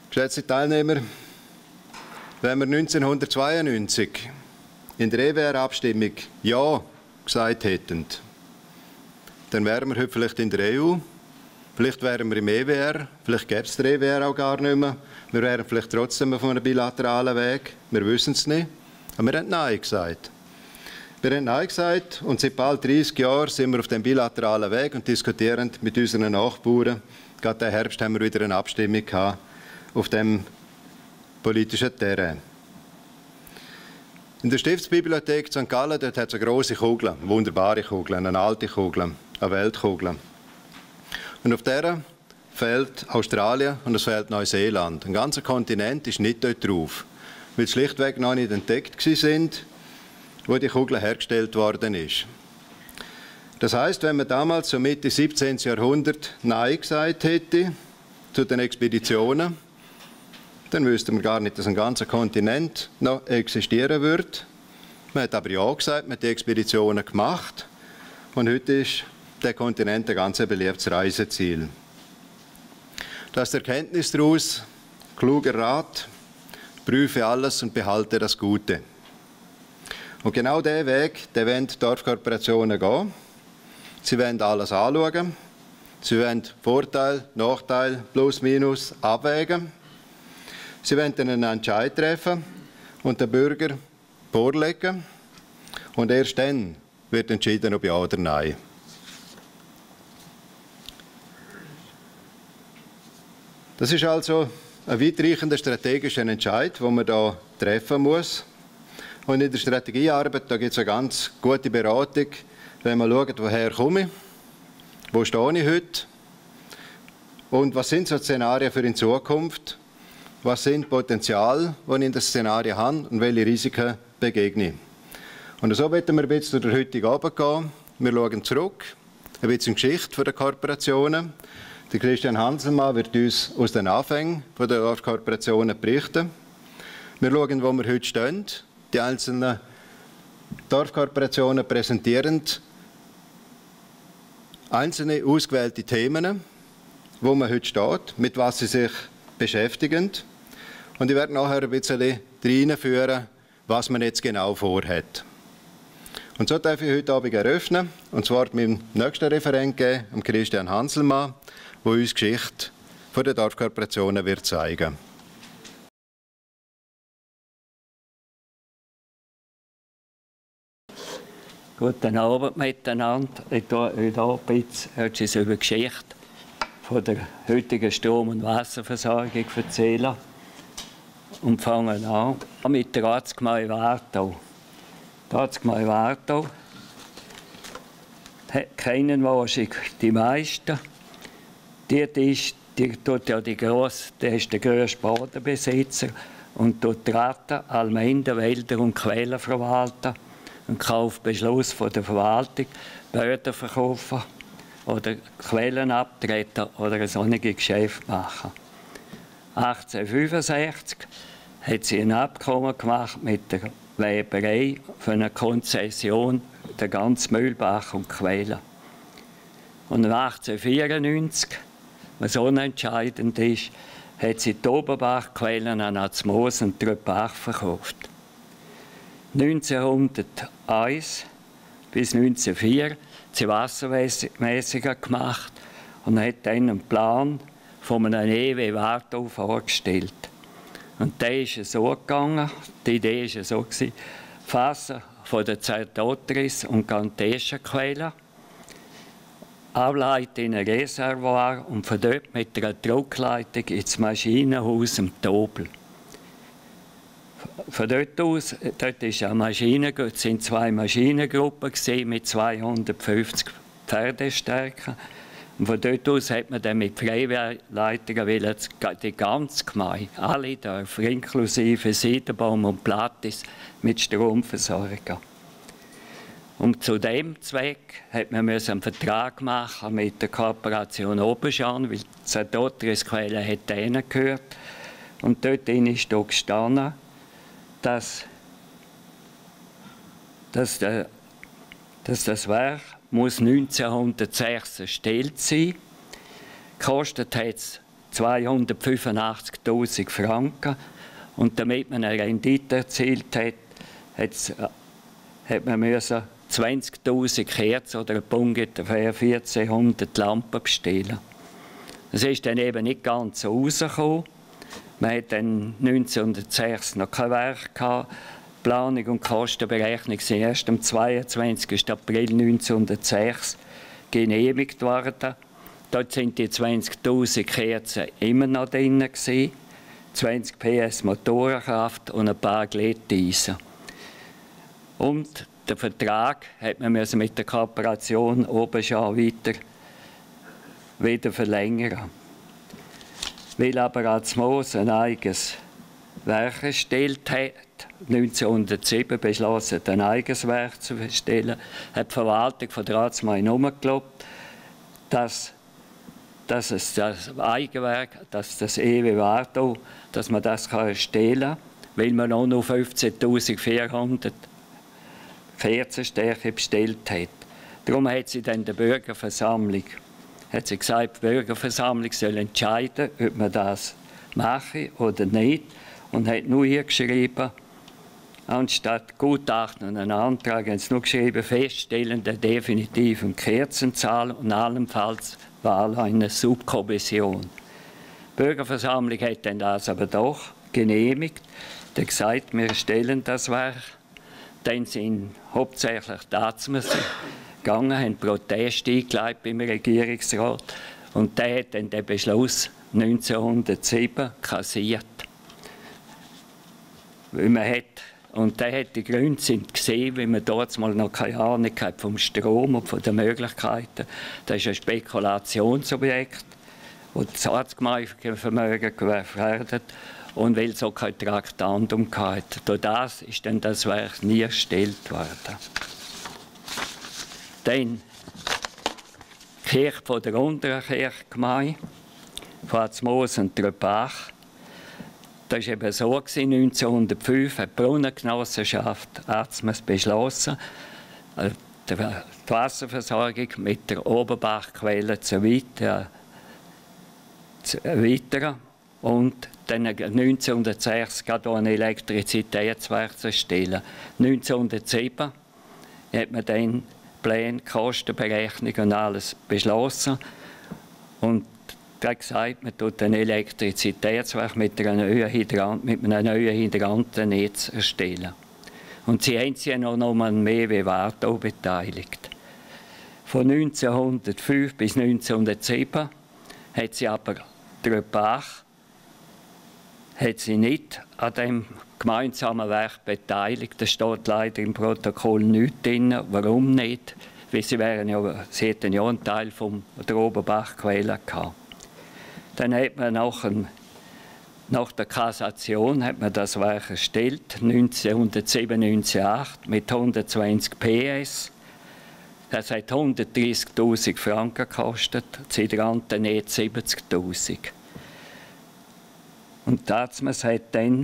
Geschätzte Teilnehmer, wenn wir 1992 in der EWR-Abstimmung Ja gesagt hätten, dann wären wir heute vielleicht in der EU, vielleicht wären wir im EWR, vielleicht gäbe es den EWR auch gar nicht mehr, wir wären vielleicht trotzdem auf einem bilateralen Weg, wir wissen es nicht, aber wir haben Nein gesagt. Wir haben Nein gesagt und seit bald 30 Jahren sind wir auf dem bilateralen Weg und diskutieren mit unseren Nachbarn. Gerade diesen Herbst haben wir wieder eine Abstimmung gehabt auf dem politischen Terrain. In der Stiftsbibliothek St. Gallen dort hat es eine grosse Kugel, eine wunderbare Kugel, eine alte Kugel, eine Weltkugel. Und auf der fehlt Australien und es fehlt Neuseeland. Ein ganzer Kontinent ist nicht dort drauf, weil sie schlichtweg noch nicht entdeckt sind, wo die Kugel hergestellt worden ist. Das heißt, wenn man damals so Mitte 17. Jahrhundert Nein gesagt hätte zu den Expeditionen, dann wüssten wir gar nicht, dass ein ganzer Kontinent noch existieren würde. Man hat aber Ja gesagt, man hat die Expeditionen gemacht und heute ist der Kontinent ein ganz beliebtes Reiseziel. Das ist die Erkenntnis daraus, kluger Rat, prüfe alles und behalte das Gute. Und genau diesen Weg, den wollen die Dorfkorporationen gehen. Sie wollen alles anschauen. Sie wollen Vorteil, Nachteil, Plus, Minus abwägen. Sie wollen einen Entscheid treffen und den Bürger vorlegen. Und erst dann wird entschieden, ob Ja oder Nein. Das ist also ein weitreichender strategischer Entscheid, den man hier treffen muss. Und in der Strategiearbeit gibt es eine ganz gute Beratung, wenn man schaut, woher komme ich, wo stehe ich heute und was sind so Szenarien für in Zukunft, was sind Potenziale, die ich in das Szenario habe und welche Risiken begegne ich. Und so werden wir ein bisschen durch den heutigen Abend gehen. Wir schauen zurück, ein bisschen Geschichte der Korporationen. Der Christian Hanselmann wird uns aus den Anfängen der Dorfkorporationen berichten. Wir schauen, wo wir heute stehen. Die einzelnen Dorfkorporationen präsentieren einzelne ausgewählte Themen, wo man heute steht, mit was sie sich beschäftigen. Und ich werde nachher ein bisschen reinführen, was man jetzt genau vorhat. Und so darf ich heute Abend eröffnen, und zwar meinem nächsten Referent geben, Christian Hanselmann, der uns die Geschichte der Dorfkorporationen wird zeigen. Guten Abend miteinander. Ich erzähle heute etwas über die Geschichte der heutigen Strom- und Wasserversorgung erzählen. Und fangen an mit der Ratsgemeinde Wartau. Die Ratsgemeinde Wartau kennen wahrscheinlich die meisten. Der ist der grösste Bodenbesitzer und dort Ratten, Almenden, Wälder und Quellen verwalten. Einen Kaufbeschluss von der Verwaltung, Böden verkaufen oder Quellen abtreten oder ein solches Geschäft machen. 1865 hat sie ein Abkommen gemacht mit der Weberei für eine Konzession der ganzen Mühlbach und Quellen. Und 1894, was unentscheidend ist, hat sie die Oberbachquellen an Azmoos und Tröpach verkauft. 1901 bis 1904 hat sie wassermäßiger gemacht und hat dann einen Plan von einem EW Wartau vorgestellt. Und der ist so gegangen, die Idee war so, Fassen von der Zertotris und Ganteschenquelle, ableiten in ein Reservoir und von dort mit einer Druckleitung ins Maschinenhaus im Tobel. Von dort aus, sind zwei Maschinengruppen mit 250 Pferdestärken. Und von dort aus hat man dann mit Freileitungen die ganze Gemeinde, alle Dörfer, inklusive Siedenbaum und Plattis, mit Strom versorgen. Und zu dem Zweck hat man einen Vertrag machen mit der Kooperation Oberschan, weil die Zertotris-Quelle hat denen gehört. Und dort ist da gestanden, dass das Werk muss 1906 erstellt sein. Gekostet hat es 285'000 Franken. Und damit man eine Rendite erzielt hat, hat man 20'000 Kerzen oder ungefähr 1400 Lampen bestellen. Das ist dann eben nicht ganz so rausgekommen. Man hat dann 1906 noch kein Werk gehabt. Planung und Kostenberechnung sind erst am 22. April 1906 genehmigt worden. Dort sind die 20'000 Kerzen immer noch drin gewesen, 20 PS Motorenkraft und ein paar Glätteisen. Und den Vertrag hat man mit der Kooperation oben schon wieder verlängern. Weil aber Arzmos ein eigenes Werk erstellt hat, 1907 beschlossen, ein eigenes Werk zu erstellen, hat die Verwaltung von der Arzmai geglaubt, dass es das Eigenwerk, dass das EW Wartow, dass man das erstellen kann, weil man auch noch 15'400 Kerzenstärke bestellt hat. Darum hat sie dann der Bürgerversammlung gesagt, die Bürgerversammlung soll entscheiden, ob man das mache oder nicht. Und hat nur hier geschrieben, anstatt Gutachten und einen Antrag, haben sie nur geschrieben, Feststellen der definitiven Kerzenzahl und allenfalls Wahl einer Subkommission. Die Bürgerversammlung hat dann das aber doch genehmigt, hat gesagt, wir stellen das Werk. Dann sind hauptsächlich die Arztmesser gegangen, haben Protest eingeleitet beim Regierungsrat und der hat dann den Beschluss 1907 kassiert. Weil man und die Gründe sind gesehen, weil man dort mal noch keine Ahnung hatte vom Strom und von den Möglichkeiten. Das ist ein Spekulationsobjekt, das das Arztgemeinvermögen gefährdet und weil so kein Traktandum hatte. Durch das ist dann das Werk nie erstellt worden. Dann die Kirche von der unteren Kirchgemeinde, von Arzmos und Tröbach. Das war eben so, 1905 hat die Brunnengenossenschaft Arzmos beschlossen, die Wasserversorgung mit der Oberbachquelle zu erweitern und dann 1906 gerade ein Elektrizitätswerk zu erstellen. 1907 hat man dann Pläne, Kostenberechnung und alles beschlossen und hat gesagt, man tut ein Elektrizitätswerk mit einem neuen Hydrantennetz erstellen. Und sie haben sich noch an mehr wie Wartow beteiligt. Von 1905 bis 1907 hat sie aber Tröbach nicht an dem gemeinsamen Werk beteiligt. Das steht leider im Protokoll nicht drin. Warum nicht? Weil sie hätten ja einen Teil der Oberbachquelle gehabt. Dann hat man nach der Kassation hat man das Werk erstellt, 1907/08 mit 120 PS. Das hat 130'000 Franken gekostet, das Hydrantennetz 70'000. Und Arzmos hat dann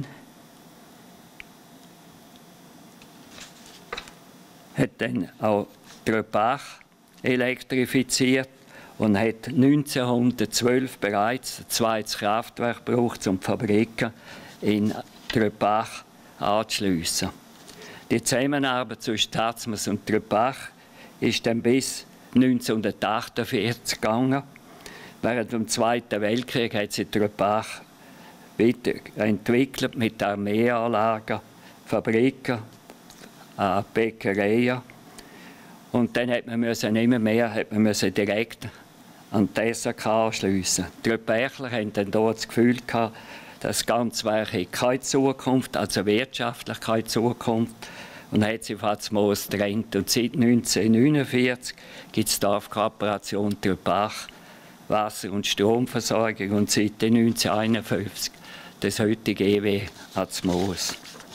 auch Tröbach elektrifiziert und hat 1912 bereits ein zweites Kraftwerk gebraucht, um die Fabriken in Tröbach anzuschliessen. Die Zusammenarbeit zwischen Arzmos und Tröbach ist dann bis 1948 gegangen. Während dem Zweiten Weltkrieg hat sie Tröbach weiterentwickelt mit Armeeanlagen, Fabriken, Bäckereien. Und dann hat man immer mehr direkt an die SAK anschliessen. Die Tröbachler hatten dann dort das Gefühl gehabt, das ganze Werk keine Zukunft, also wirtschaftlich keine Zukunft. Und dann hat sie von Arzmos getrennt. Und seit 1949 gibt es die Kooperation Tröbach, Wasser- und Stromversorgung und seit 1951 das heutige EW Arzmos.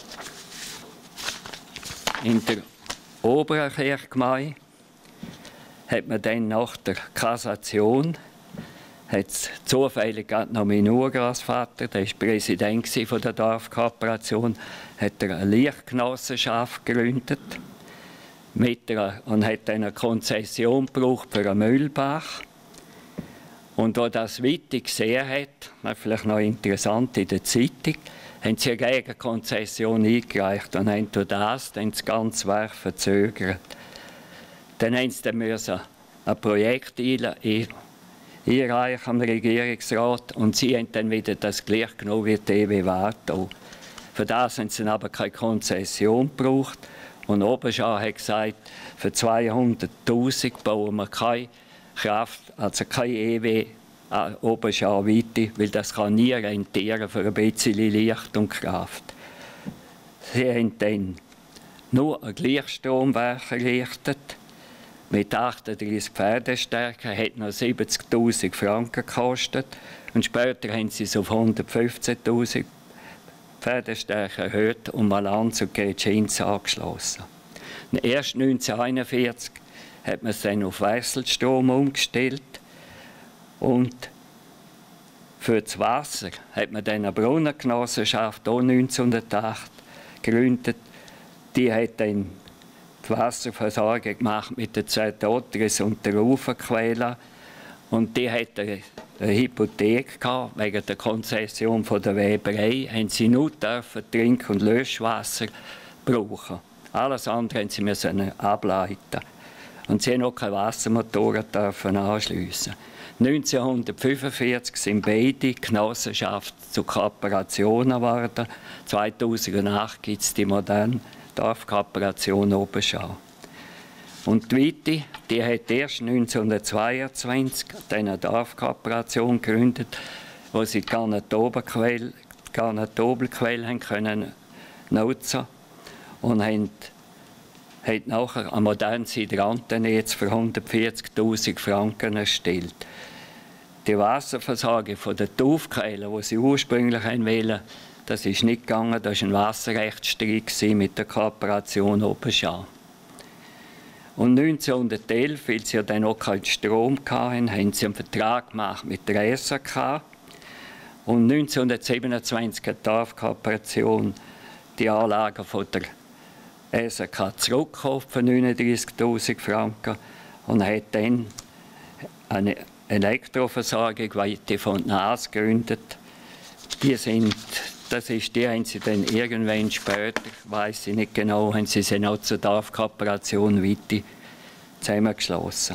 In der oberen Kirchgemeinde hat man dann nach der Kassation zufällig noch mein Urgroßvater, der war Präsident von der Dorfkooperation, hat eine Lichtgenossenschaft gegründet und hat dann eine Konzession gebraucht für einen Mühlbach. Und als das Witte gesehen hat, vielleicht noch interessant in der Zeitung, haben sie eine Gegenkonzession eingereicht und haben durch das ganze Werk verzögert. Dann mussten sie ein Projekt einreichen am Regierungsrat und sie haben dann wieder das gleich genommen wie die EW Wartau. Für das haben sie aber keine Konzession gebraucht und Oberschau hat gesagt, für 200'000 bauen wir keine Kraft, also keine EW Oberschau weiter, weil das kann nie rentieren für ein bisschen Licht und Kraft. Sie haben dann nur ein Gleichstromwerk errichtet mit 38 Pferdestärken, hat noch 70'000 Franken gekostet und später haben sie es auf 115'000 Pferdestärken erhöht und Malanz und Gretschins angeschlossen. Erst 1941 hat man es dann auf Wechselstrom umgestellt und für das Wasser hat man dann eine Brunnengenossenschaft auch 1908 gegründet. Die hat dann die Wasserversorgung gemacht mit den 2 Totris und der Uferquelle. Und die hat eine Hypothek gehabt, wegen der Konzession von der Weberei. Haben sie nur Trink- und Löschwasser brauchen. Alles andere mussten sie ableiten. Und sie haben auch keine Wassermotoren anschliessen. 1945 sind beide Genossenschaften zu Kooperationen geworden. 2008 gibt es die moderne Dorfkooperation Oberschau. Und die Witte, die hat erst 1922 eine Dorfkooperation gegründet, wo sie die Garnetobelquelle können nutzen und haben nachher ein modernes Hydrantennetz für 140'000 Franken erstellt. Die Wasserversorgung von der Taufquelle, die sie ursprünglich wollten, das ist nicht gegangen. Das war ein Wasserrechtsstreit mit der Kooperation Oberschau. Und 1911, weil sie ja dann auch keinen Strom hatten, haben sie einen Vertrag gemacht mit der SAK. Und 1927 hat die Dorfkooperation die Anlagen von der SAK zurückgekauft für 39'000 Franken und hat dann eine Elektroversorgung weiter von NAS gegründet. Die haben sie dann irgendwann später, weiß ich nicht genau, haben sie auch zur Dorfkooperation weiter zusammengeschlossen.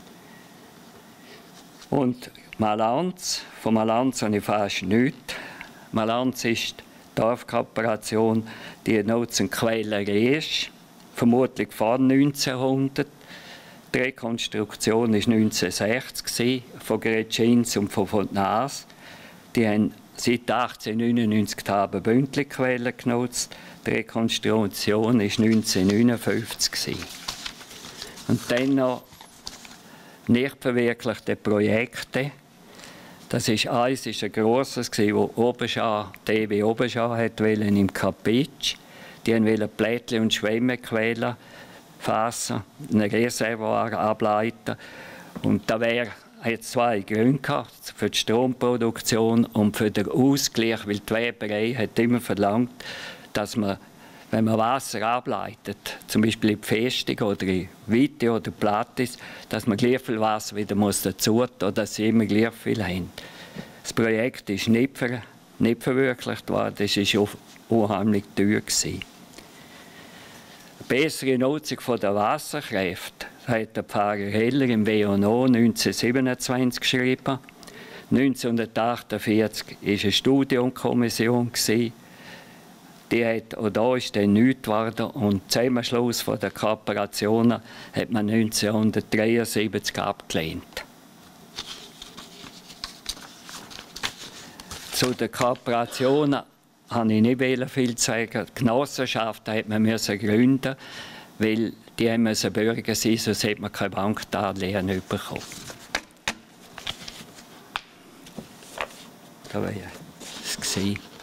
Und Malanz, von Malanz habe ich fast nichts. Malanz ist die Dorfkooperation, die nutzen Quelle Riesch, vermutlich vor 1900. Die Rekonstruktion war 1960 von Gretschins und von NAS. Die haben seit 1899 die Haber-Bündli-Quelle genutzt. Die Rekonstruktion war 1959. Und dann noch nicht verwirklichte Projekte. Das ist eins, ist ein grosses, das Oberschau, die EW Oberschau wollte im Kapitsch. Die wollten Plättchen und Schwemmequellen fassen, ein Reservoir ableiten. Und da hat 2 Gründe gehabt, für die Stromproduktion und für den Ausgleich, weil die Weberei hat immer verlangt, dass man, wenn man Wasser ableitet, zum Beispiel in die Festung oder in Witte oder Plattis, dass man gleich viel Wasser wieder dazu tun, dass sie immer gleich viel haben. Das Projekt ist nicht verwirklicht worden, das war unheimlich teuer. Bessere Nutzung der Wasserkräfte hat der Pfarrer Heller im WNO 1927 geschrieben. 1948 war eine Studienkommission. Auch da ist dann nichts geworden. Und Zusammenschluss der Kooperationen hat man 1973 abgelehnt. Zu den Kooperationen habe ich nicht viel zu sagen. Die Genossenschaften hat man gründen, weil die müssen Bürger sein, sonst hat man kein Bankdarlehen bekommen. Das war es.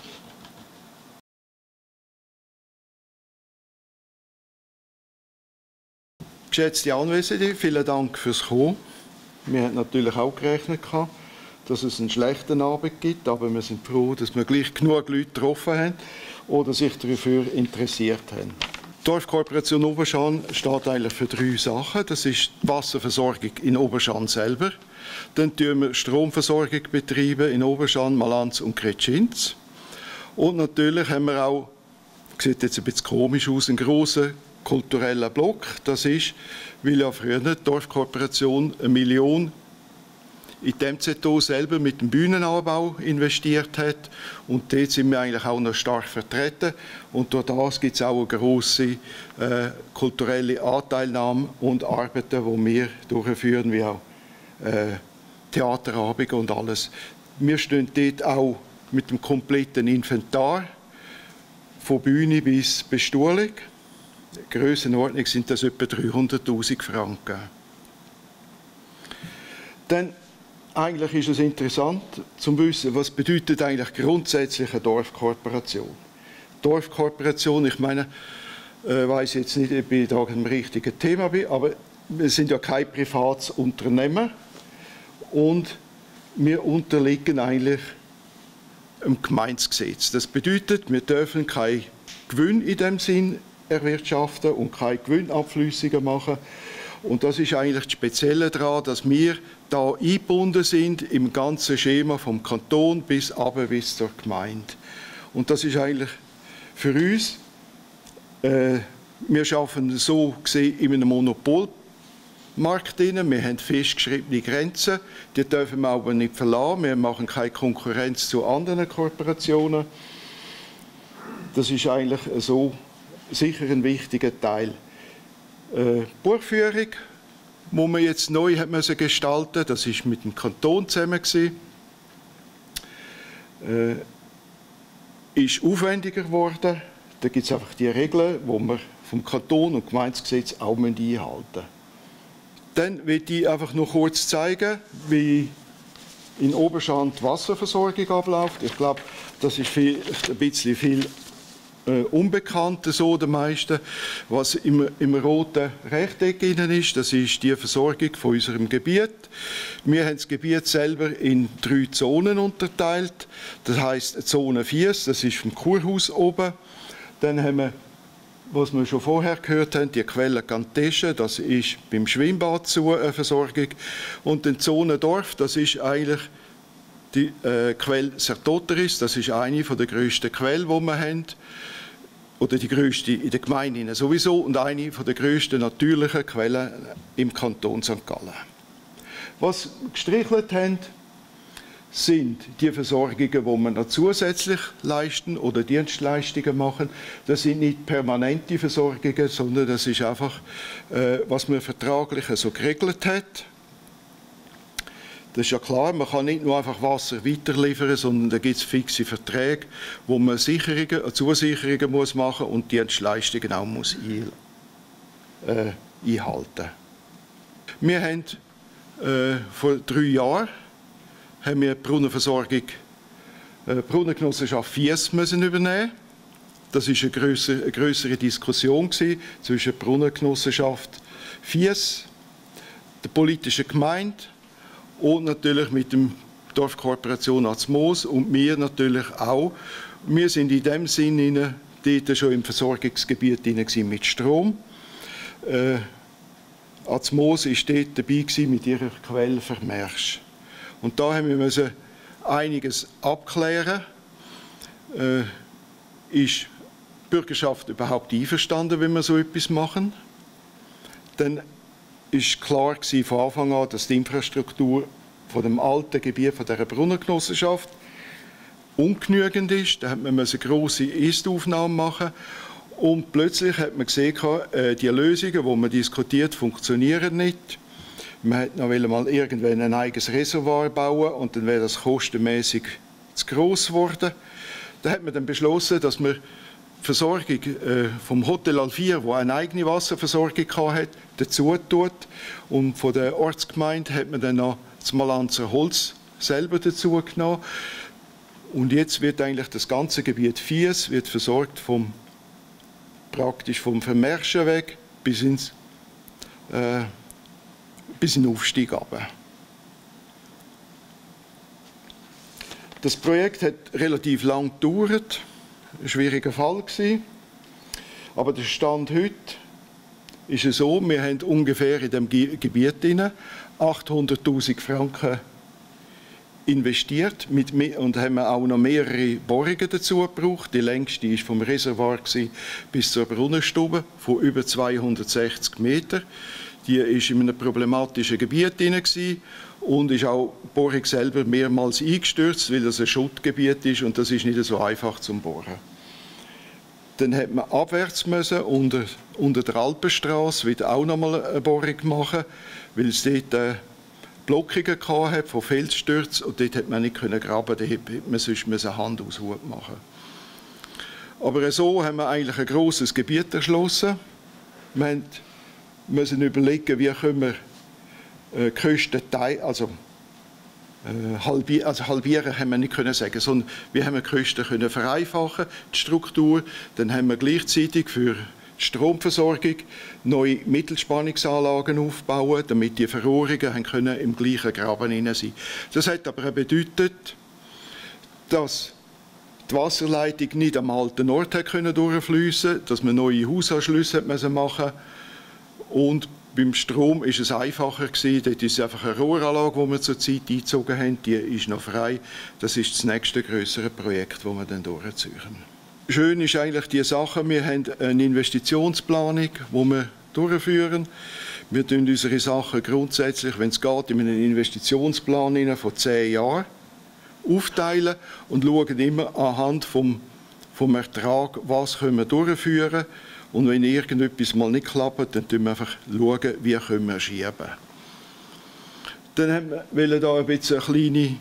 Geschätzte Anwesende, vielen Dank fürs Kommen. Wir hatten natürlich auch gerechnet, dass es einen schlechten Abend gibt, aber wir sind froh, dass wir gleich genug Leute getroffen haben oder sich dafür interessiert haben. Dorfkooperation Oberschan steht eigentlich für 3 Sachen. Das ist die Wasserversorgung in Oberschan selber. Dann betreiben wir Stromversorgung betreiben in Oberschan, Malanz und Gretschinz. Und natürlich haben wir auch, sieht jetzt ein bisschen komisch aus, einen grossen kulturellen Block. Das ist, weil ja früher die Dorfkooperation 1 Million in die MZO selber mit dem Bühnenanbau investiert hat. Und dort sind wir eigentlich auch noch stark vertreten. Und durch das gibt es auch eine grosse kulturelle Anteilnahme und Arbeiten, die wir durchführen, wie auch Theaterabende und alles. Wir stehen dort auch mit dem kompletten Inventar, von Bühne bis Bestuhlung. Grössenordnung sind das etwa 300'000 Franken. Dann eigentlich ist es interessant, zu wissen, was bedeutet eigentlich grundsätzlich eine Dorfkooperation. Dorfkooperation, ich meine, weiß jetzt nicht, ob ich da am richtigen Thema bin, aber wir sind ja kein privates Unternehmen und wir unterliegen eigentlich dem Gemeindegesetz. Das bedeutet, wir dürfen keinen Gewinn in dem Sinn erwirtschaften und keine Gewinnabflüsse machen. Und das ist eigentlich das Spezielle daran, dass wir da eingebunden sind im ganzen Schema vom Kanton bis zur Gemeinde. Und das ist eigentlich für uns, wir arbeiten so gesehen in einem Monopolmarkt drin. Wir haben festgeschriebene Grenzen, die dürfen wir aber nicht verlassen. Wir machen keine Konkurrenz zu anderen Kooperationen. Das ist eigentlich so sicher ein wichtiger Teil. Buchführung, die man jetzt neu hat müssen gestalten, das ist mit dem Kanton zusammen gewesen, ist aufwendiger geworden. Da gibt es einfach die Regeln, die man vom Kanton und Gemeindegesetz auch einhalten müssen. Dann will ich einfach noch kurz zeigen, wie in Oberschan die Wasserversorgung abläuft. Ich glaube, das ist vielleicht ein bisschen viel Unbekannte so der meisten. Was im roten Rechteck ist, das ist die Versorgung von unserem Gebiet. Wir haben das Gebiet selber in 3 Zonen unterteilt. Das heisst Zone 4, das ist vom Kurhaus oben. Dann haben wir, was wir schon vorher gehört haben, die Quelle Gantesche, das ist beim Schwimmbad zu eine Versorgung. Und die Zone Dorf, das ist eigentlich die Quelle Sertoteris, das ist eine der grössten Quellen, die wir haben. Oder die grösste in der Gemeinde sowieso und eine der grössten natürlichen Quellen im Kanton St. Gallen. Was wir gestrichelt haben, sind die Versorgungen, die wir noch zusätzlich leisten oder Dienstleistungen machen. Das sind nicht permanente Versorgungen, sondern das ist einfach, was man vertraglich so geregelt hat. Das ist ja klar, man kann nicht nur einfach Wasser weiterliefern, sondern da gibt es fixe Verträge, wo man Sicherungen, Zusicherungen muss machen und Dienstleistungen auch muss einhalten. Wir haben vor 3 Jahren haben wir die Brunnenversorgung, Brunnengenossenschaft Fies müssen übernehmen. Das war eine grössere Diskussion zwischen der Brunnengenossenschaft Fies, der politischen Gemeinde und natürlich mit der Dorfkooperation Azmoos und wir natürlich auch. Wir sind in dem Sinne dort schon im Versorgungsgebiet mit Strom. Azmoos war dort dabei mit ihrer Quelle Vermersch. Und da haben wir einiges abklären. Ist die Bürgerschaft überhaupt einverstanden, wenn wir so etwas machen? Dann ist klar von Anfang an, dass die Infrastruktur von dem alten Gebiet von dieser Brunnengenossenschaft ungenügend ist. Da hat man eine grosse Erstaufnahme machen und plötzlich hat man gesehen, die Lösungen, die man diskutiert, funktionieren nicht. Man hätte noch mal irgendwann ein eigenes Reservoir bauen und dann wäre das kostenmäßig zu gross geworden. Da hat man dann beschlossen, dass man die Versorgung vom Hotel Alfir, wo eine eigene Wasserversorgung hatte, dazu tut. Und von der Ortsgemeinde hat man dann noch das Malanzer Holz selber dazu genommen. Und jetzt wird eigentlich das ganze Gebiet Fies wird versorgt praktisch vom Vermerschen weg bis in den Aufstieg runter. Das Projekt hat relativ lang gedauert, ein schwieriger Fall gewesen. Aber der Stand heute ist es so, wir haben ungefähr in dem Gebiet 800'000 Franken investiert und haben auch noch mehrere Bohrungen dazu gebraucht. Die längste war vom Reservoir bis zur Brunnenstube von über 260 Metern. Die war in einem problematischen Gebiet und ist auch die Bohrung selber mehrmals eingestürzt, weil das ein Schuttgebiet ist und das ist nicht so einfach zum Bohren. Dann hat man abwärts müssen, unter der Alpenstraße wieder auch nochmal eine Bohrung machen, weil es dort Blockungen hatte von Felsstürzen und dort hat man nicht graben können, da hätte man sonst Hand aus Hut machen. Aber so haben wir eigentlich ein grosses Gebiet erschlossen. Wir müssen überlegen, wie können wir die Kosten halbieren haben wir nicht können sagen, sondern wir haben die Kosten können vereinfachen, die Struktur. Dann haben wir gleichzeitig für die Stromversorgung neue Mittelspannungsanlagen aufbauen, damit die Verrohrungen können im gleichen Graben sein können. Das hat aber auch bedeutet, dass die Wasserleitung nicht am alten Ort durchfließen konnte, dass man neue Hausanschlüsse machen musste. Und beim Strom war es einfacher gewesen. Dort ist einfach eine Rohranlage, die wir zurzeit eingezogen haben, die ist noch frei. Das ist das nächste größere Projekt, das wir dann durchziehen. Schön ist eigentlich die Sache, wir haben eine Investitionsplanung, die wir durchführen. Wir tun unsere Sachen grundsätzlich, wenn es geht, in einen Investitionsplan von 10 Jahren aufteilen und schauen immer anhand vom Ertrag, was können wir durchführen. Und wenn irgendetwas mal nicht klappt, dann schauen wir einfach, wie können wir schieben. Dann wollen wir da ein bisschen eine kleine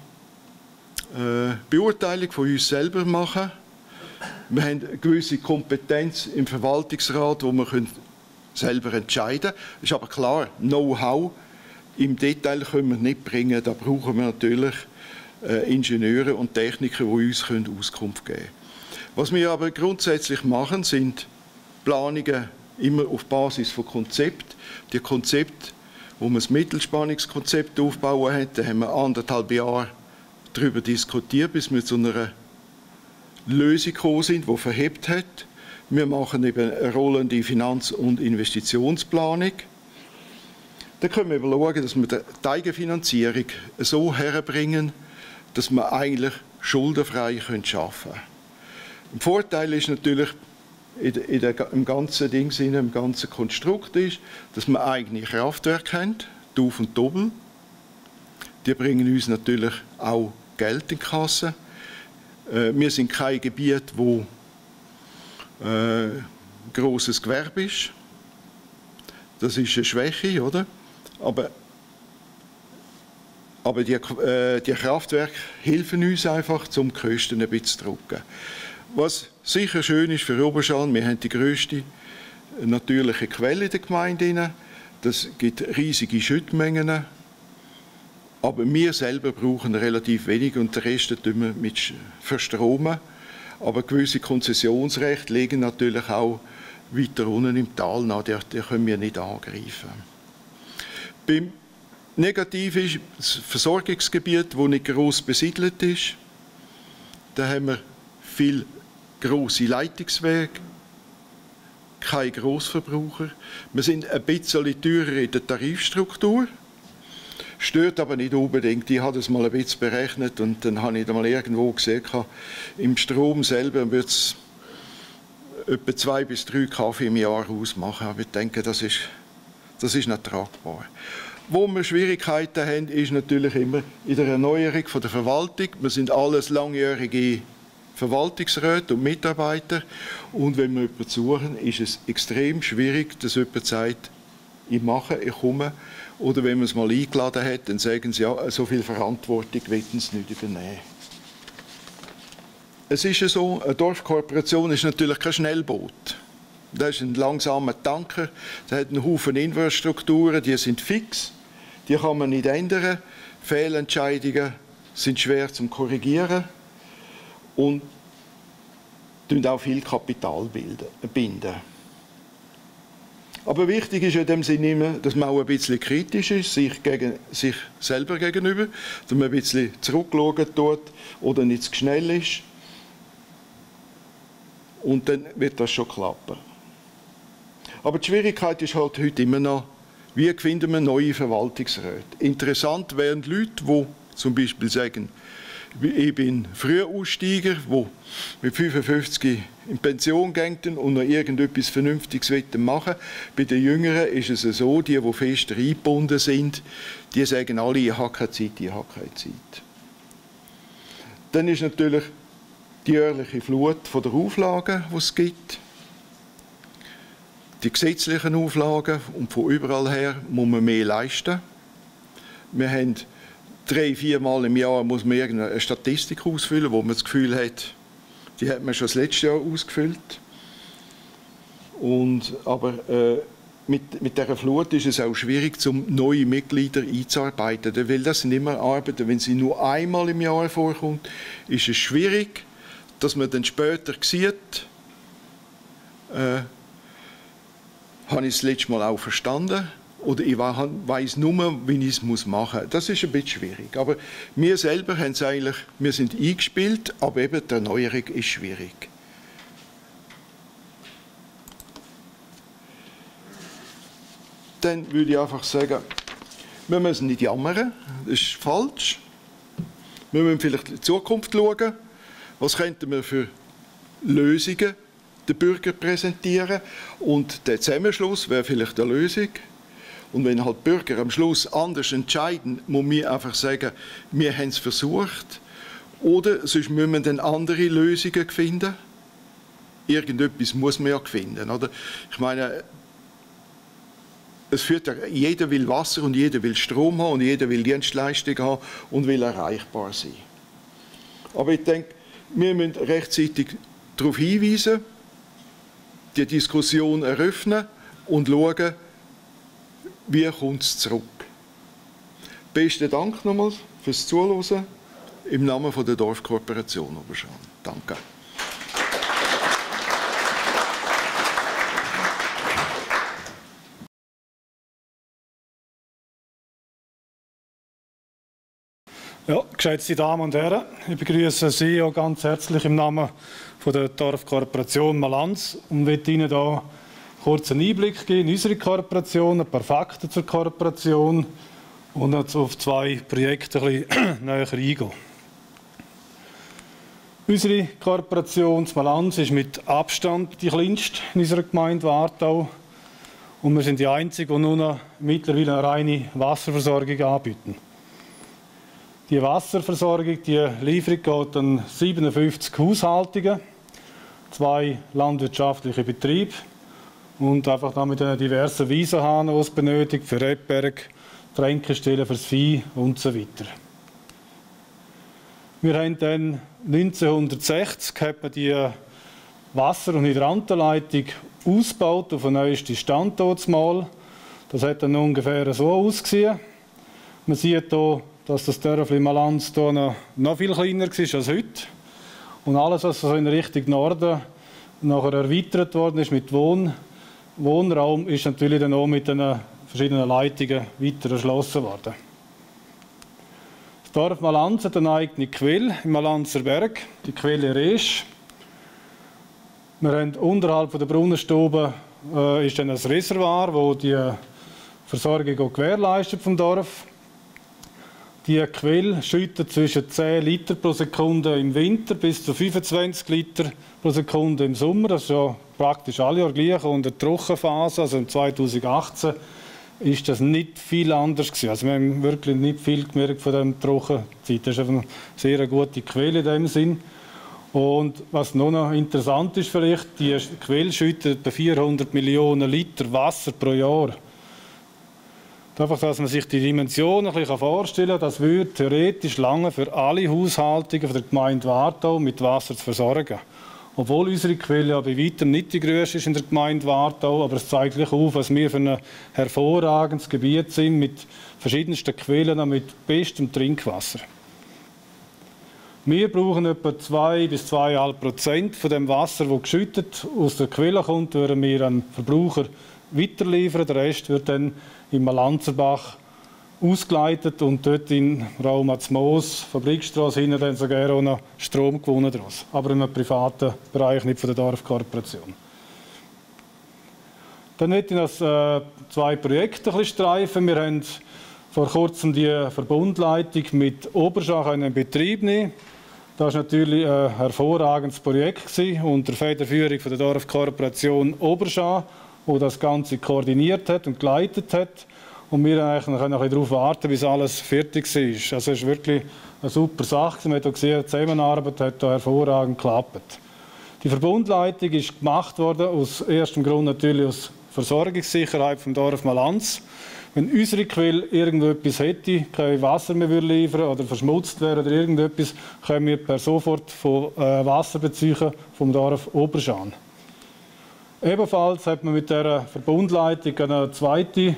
Beurteilung von uns selber machen. Wir haben eine gewisse Kompetenz im Verwaltungsrat, wo wir selber entscheiden können. Es ist aber klar, Know-how im Detail können wir nicht bringen. Da brauchen wir natürlich Ingenieure und Techniker, die uns Auskunft geben können. Was wir aber grundsätzlich machen, sind Planungen immer auf Basis von Konzept. Die Konzepte, wo wir das Mittelspannungskonzept aufbauen haben, da haben wir 1,5 Jahre darüber diskutiert, bis wir zu einer Lösung gekommen sind, die verhebt hat. Wir machen eben eine rollende Finanz- und Investitionsplanung. Dann können wir schauen, dass wir die Eigenfinanzierung so herbringen, dass wir eigentlich schuldenfrei arbeiten können. Der Vorteil ist natürlich, im ganzen Ding, im ganzen Konstrukt ist, dass wir eigene Kraftwerke haben, die Auf- und Doppel. Die bringen uns natürlich auch Geld in die Kasse. Wir sind kein Gebiet, wo grosses Gewerbe ist. Das ist eine Schwäche, oder? Aber die Kraftwerke helfen uns einfach, um die Kosten ein bisschen zu drücken. Was sicher schön ist für Oberschan, wir haben die grösste natürliche Quelle in der Gemeinde. Das gibt riesige Schüttmengen. Aber wir selber brauchen relativ wenig und den Rest tun wir mit verstromen. Aber gewisse Konzessionsrechte liegen natürlich auch weiter unten im Tal nach, die können wir nicht angreifen. Beim Negativ ist das Versorgungsgebiet, das nicht gross besiedelt ist. Da haben wir viele grosse Leitungswege, keine Grossverbraucher. Wir sind ein bisschen teurer in der Tarifstruktur. Stört aber nicht unbedingt. Ich habe das mal ein bisschen berechnet und dann habe ich da mal irgendwo gesehen, im Strom selber wird es etwa 2 bis 3 Kaffee im Jahr ausmachen. Aber ich denke, das ist nicht tragbar. Wo wir Schwierigkeiten haben, ist natürlich immer in der Erneuerung der Verwaltung. Wir sind alles langjährige Verwaltungsräte und Mitarbeiter. Und wenn wir jemanden suchen, ist es extrem schwierig, dass jemand sagt, ich mache, ich komme. Oder wenn man es mal eingeladen hat, dann sagen sie, ja, so viel Verantwortung wollen sie nicht übernehmen. Es ist ja so, eine Dorfkooperation ist natürlich kein Schnellboot. Das ist ein langsamer Tanker, der hat einen Haufen Infrastrukturen, die sind fix, die kann man nicht ändern. Fehlentscheidungen sind schwer zu korrigieren und auch viel Kapital binden. Aber wichtig ist in dem Sinne immer, dass man auch ein bisschen kritisch ist, sich selber gegenüber, dass man ein bisschen zurückschauen tut oder nicht zu schnell ist. Und dann wird das schon klappen. Aber die Schwierigkeit ist halt heute immer noch, wie finden wir neue Verwaltungsräte? Interessant wären Leute, die zum Beispiel sagen, ich bin Frühaussteiger, die mit 55 in Pension gehen und noch irgendetwas Vernünftiges machen wollen. Bei den Jüngeren ist es so, die fest eingebunden sind, die sagen alle, ich habe keine Zeit, ich habe keine Zeit. Dann ist natürlich die jährliche Flut von der Auflagen, die es gibt. Die gesetzlichen Auflagen und von überall her muss man mehr leisten. Wir haben 3-4 Mal im Jahr muss man irgendeine Statistik ausfüllen, wo man das Gefühl hat, die hat man schon das letzte Jahr ausgefüllt. Aber mit dieser Flut ist es auch schwierig, um neue Mitglieder einzuarbeiten. Weil das sind immer Arbeiten, wenn sie nur einmal im Jahr vorkommt, ist es schwierig, dass man dann später sieht, habe ich das letzte Mal auch verstanden oder ich weiss nur, wie ich es machen muss. Das ist ein bisschen schwierig. Aber wir selber haben es eigentlich, wir sind eingespielt, aber eben die Erneuerung ist schwierig. Dann würde ich einfach sagen, wir müssen nicht jammern, das ist falsch. Wir müssen vielleicht in die Zukunft schauen, was könnten wir für Lösungen den Bürger präsentieren und der Zusammenschluss wäre vielleicht eine Lösung. Und wenn halt die Bürger am Schluss anders entscheiden, muss man einfach sagen, wir haben es versucht. Oder sonst müssen wir dann andere Lösungen finden. Irgendetwas muss man ja finden. Oder? Ich meine, es führt ja, jeder will Wasser und jeder will Strom haben und jeder will Dienstleistungen haben und will erreichbar sein. Aber ich denke, wir müssen rechtzeitig darauf hinweisen, die Diskussion eröffnen und schauen, wie kommt es zurück. Besten Dank nochmals fürs Zuhören im Namen der Dorfkooperation Oberschan. Danke. Ja, geschätzte Damen und Herren, ich begrüße Sie auch ganz herzlich im Namen der Dorfkooperation Malanz und möchte Ihnen hier kurz einen Einblick geben in unsere Kooperation, ein paar Fakten zur Kooperation und auf 2 Projekte ein bisschen näher eingehen. Unsere Kooperation Malanz ist mit Abstand die kleinste in unserer Gemeinde Wartau und wir sind die einzige, die nur noch mittlerweile eine reine Wasserversorgung anbieten. Die Wasserversorgung, die Lieferung geht an 57 Haushaltungen, 2 landwirtschaftliche Betriebe und einfach dann mit den diversen Wiesenhahnen, die es benötigt, für Rebberg, Tränkestellen fürs Vieh und so weiter. Wir haben dann 1960 hat man die Wasser- und Hydrantenleitung ausgebaut auf den neuesten Stand mal. Das hat dann ungefähr so ausgesehen. Man sieht hier, dass das Dörfli Malanz hier noch viel kleiner war als heute. Und alles, was so in Richtung Norden nachher erweitert worden ist mit Wohnraum, ist natürlich dann auch mit den verschiedenen Leitungen weiter erschlossen worden. Das Dorf Malanz hat eine eigene Quelle im Malanzer Berg, die Quelle Resch. Wir haben unterhalb der Brunnenstube ist dann ein Reservoir, das die Versorgung auch gewährleistet vom Dorf. Die Quelle schüttet zwischen 10 Liter pro Sekunde im Winter bis zu 25 Liter pro Sekunde im Sommer. Das ist ja praktisch alle Jahre gleich. Und in der Trockenphase, also im 2018, ist das nicht viel anders gewesen. Also wir haben wirklich nicht viel gemerkt von dieser Trockenzeit. Das ist einfach eine sehr gute Quelle in dem Sinn. Und was noch interessant ist vielleicht, die Quelle schüttet etwa 400 Millionen Liter Wasser pro Jahr. Einfach, dass man sich die Dimension ein bisschen vorstellen kann, das würde theoretisch lange für alle Haushaltungen der Gemeinde Wartau mit Wasser zu versorgen. Obwohl unsere Quelle ja bei weitem nicht die grösste ist in der Gemeinde Wartau, aber es zeigt gleich auf, was wir für ein hervorragendes Gebiet sind, mit verschiedensten Quellen und mit bestem Trinkwasser. Wir brauchen etwa 2 bis 2,5% von dem Wasser, das geschüttet aus der Quelle kommt, würden wir an Verbraucher weiterliefern. Der Rest wird dann im Malanzerbach ausgeleitet und dort in Raum Moos, Fabrikstrasse, hinten dann sogar auch noch Strom gewonnen daraus. Aber im privaten Bereich, nicht von der Dorfkooperation. Dann möchte ich noch zwei Projekte ein bisschen streifen. Wir haben vor kurzem die Verbundleitung mit Oberschan in Betrieb nehmen. Das war natürlich ein hervorragendes Projekt unter Federführung von der Dorfkooperation Oberschan, die das Ganze koordiniert hat und geleitet hat. Und wir können noch darauf warten, bis alles fertig ist. Also es ist wirklich eine super Sache. Man hat auch gesehen, die Zusammenarbeit hat da hervorragend geklappt. Die Verbundleitung ist gemacht worden, aus erstem Grund natürlich aus Versorgungssicherheit vom Dorf Malanz. Wenn unsere Quelle irgendetwas hätte, kein Wasser mehr liefern oder verschmutzt wäre oder irgendetwas, können wir per sofort von Wasser beziehen vom Dorf Oberschan. Ebenfalls hat man mit dieser Verbundleitung eine zweite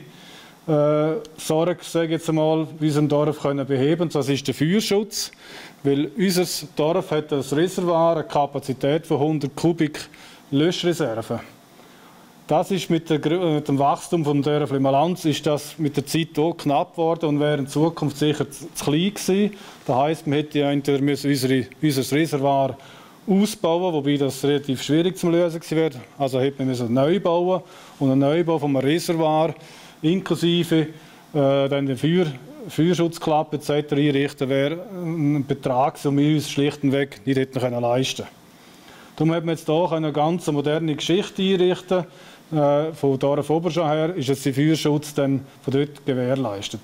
Sorge, sage ich jetzt einmal, bei unserem Dorf können beheben. Das ist der Feuerschutz, weil unser Dorf hat ein Reservoir, eine Kapazität von 100 Kubik Löschreserven. Das ist mit dem Wachstum vom Dörfli Malanz ist das mit der Zeit auch knapp geworden und wäre in Zukunft sicher zu klein gewesen. Das heisst, man hätte entweder unser Reservoir ausbauen, wobei das relativ schwierig zu lösen wäre. Also hätte man neu bauen und ein Neubau vom Reservoir inklusive dann den Feuerschutzklappe etc. einrichten wäre ein Betrag, den wir uns schlichtweg nicht hätten leisten können. Darum hat man jetzt hier eine ganz moderne Geschichte einrichten. Von Dorf Oberschan her ist jetzt der Feuerschutz dann von dort gewährleistet.